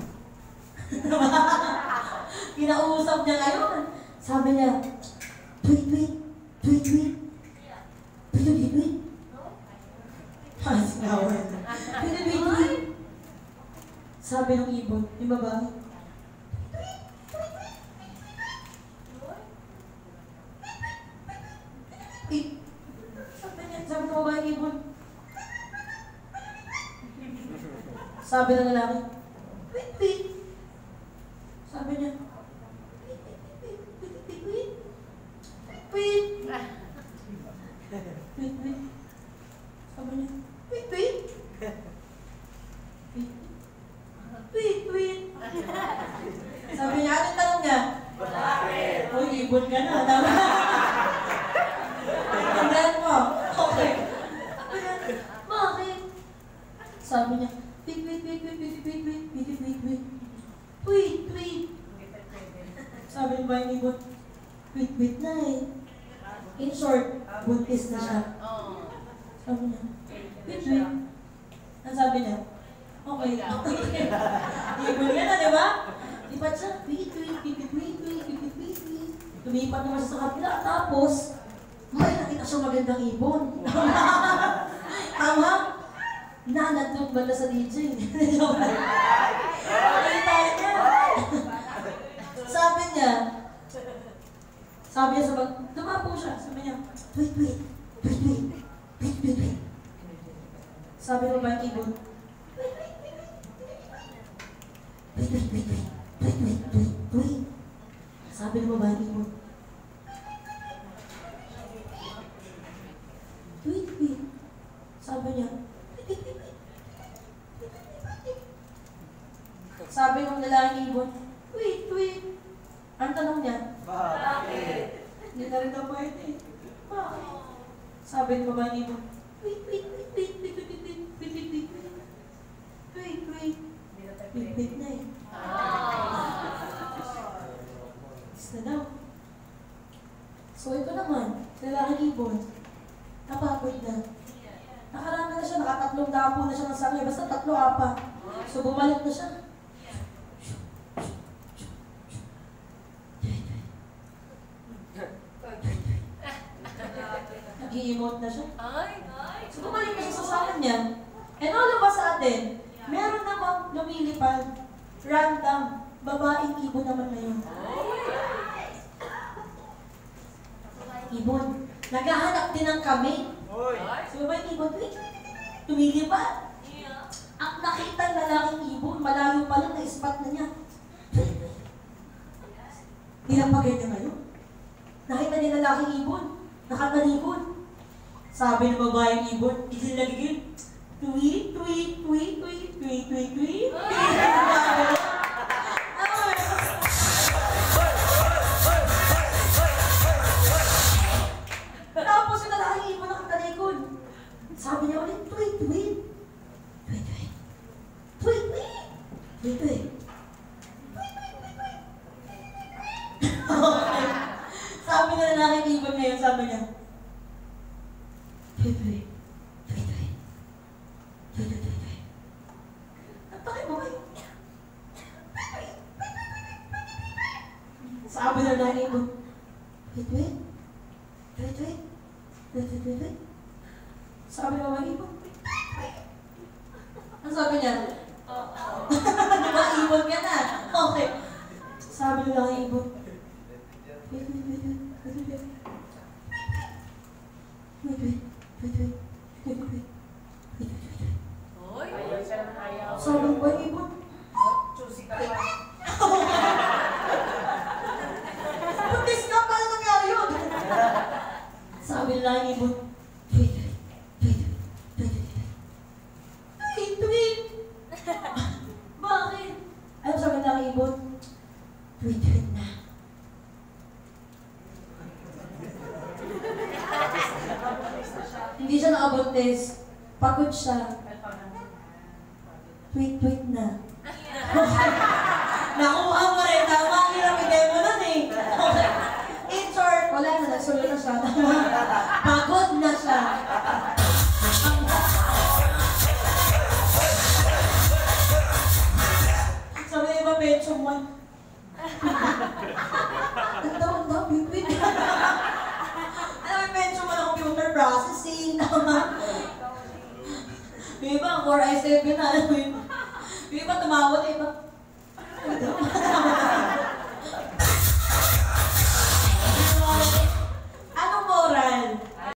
Kinausap niya ngayon. Sabi niya, tweet, tweet, tweet, tweet. Tweet, tweet, tweet. Ay, sinawin. Tweet, tweet, tweet. Sabi ng ibon, yung babae, sabi ng babae ibon. Sabi ng lalaki, wait, wait. Sabi niya, wait, wait, wait, wait, wait, wait. Wait, wait, wait. Sabi niya, wait, wait. Wait, wait, wait. Sabi niya, anong tanong niya?
Bakit?
Uy, ibon ka na, tama? Tingnan mo. Okay. Bakit? Sabi niya, wait, wait, wait, wait, wait, wait, wait, wait, wait, wait. Wait, wait. Sabi ng bahay ni Ibon, wait, wait na eh. In short, buntis na siya. Sabi niya, wait, wait. Ang sabi niya, okay. Ibon ka na, di ba? Lipat siya, wait, wait, wait, wait, wait, wait, wait, wait, wait. Lumipat naman siya sa kapila, tapos, may nakita siyang magandang ibon. Tama? Nanatog ba na sa DJ? Nakita niya. Sabi niya sa dumapo siya. Sabi niya, wait, wait, wait, wait, wait, wait, wait. Sabi mo ba yung ibon? Wait, wait, wait, wait, wait, wait, wait, wait, wait, wait, wait. Sabi mo ba yung ibon? Wait, wait. Sabi niya, sabi ng lalaking ibon, wait, wait. Ang tanong niya,
Bakit?
hindi na rin daw pwede. Bakit? Sabi ng babaeng ibon, wait, wait, wait, wait, wait, wait, wait, wait, wait, wait, wait, wait, wait, wait, wait na eh. Is na daw. So ito naman, lalaki ibon. Napagod na. Nakarami na siya, nakatatlong dapo na siya ng sangay. Basta 3-4. So bumalik na siya. Nag-i-emote na siya. So bumalik na siya sa sangay niya. And all of a sudden, meron namang lumilipad. Random. Babaeng ibon naman na yun. Ibon. Naghahanap din ng kami. So babaeng ibon, tumilipad. Ang nakita ng lalaking ibon, malayo pa lang na-spot na niya. Nilapagay niya ngayon. Nakita niya ng lalaking ibon, nakatalikod. Sabi ng babaeng ibon, gigil na gigil. Tweet, tweet, tweet, tweet, tweet, tweet, tweet. Tapos yung lalaking ibon nakatalikod. Sabi niya ulit, tweet, tweet. Tweet, tweet. Tweet, tweet. Tweet, tweet. Okay. Sabi na lalaking ibon ngayon, sabi niya, tweet, tweet. Tweet, tweet. Tweet, tweet, tweet. Napakay mo kayo. Sabi na lalaking ibon, tweet, tweet. Tweet, tweet. Tweet, tweet, tweet, tweet. Sabi na lalaking ibon, ano sabi niya? Naka-ibon ka na. Okay. Sabi na lalaking ibon, wait, wait, wait, wait, wait, wait. Wait, wait, wait, wait, wait, wait, wait, wait, wait. Sabi ko, ibon. Buntis ka, paano nangyari yun? Sabi nila yung ibon, wait, wait, wait, wait, wait, wait. Wait, wait. Bakit? Ano sabi nila yung ibon? Wait, wait na. Hindi siya nakabuntis. Pagod siya. Tweet na. Nakuha mo rin. Tama ang hirapin mo nun eh. In short, wala na. Nagsulo na siya. Pagod na siya. Sabi niya ba, pension mo? Ang daw, tweet. Alam mo, pension mo na computer processing. Yung iba, Core i7 na, alam mo yun. Yung iba, tumawad, yung iba. Ano daw?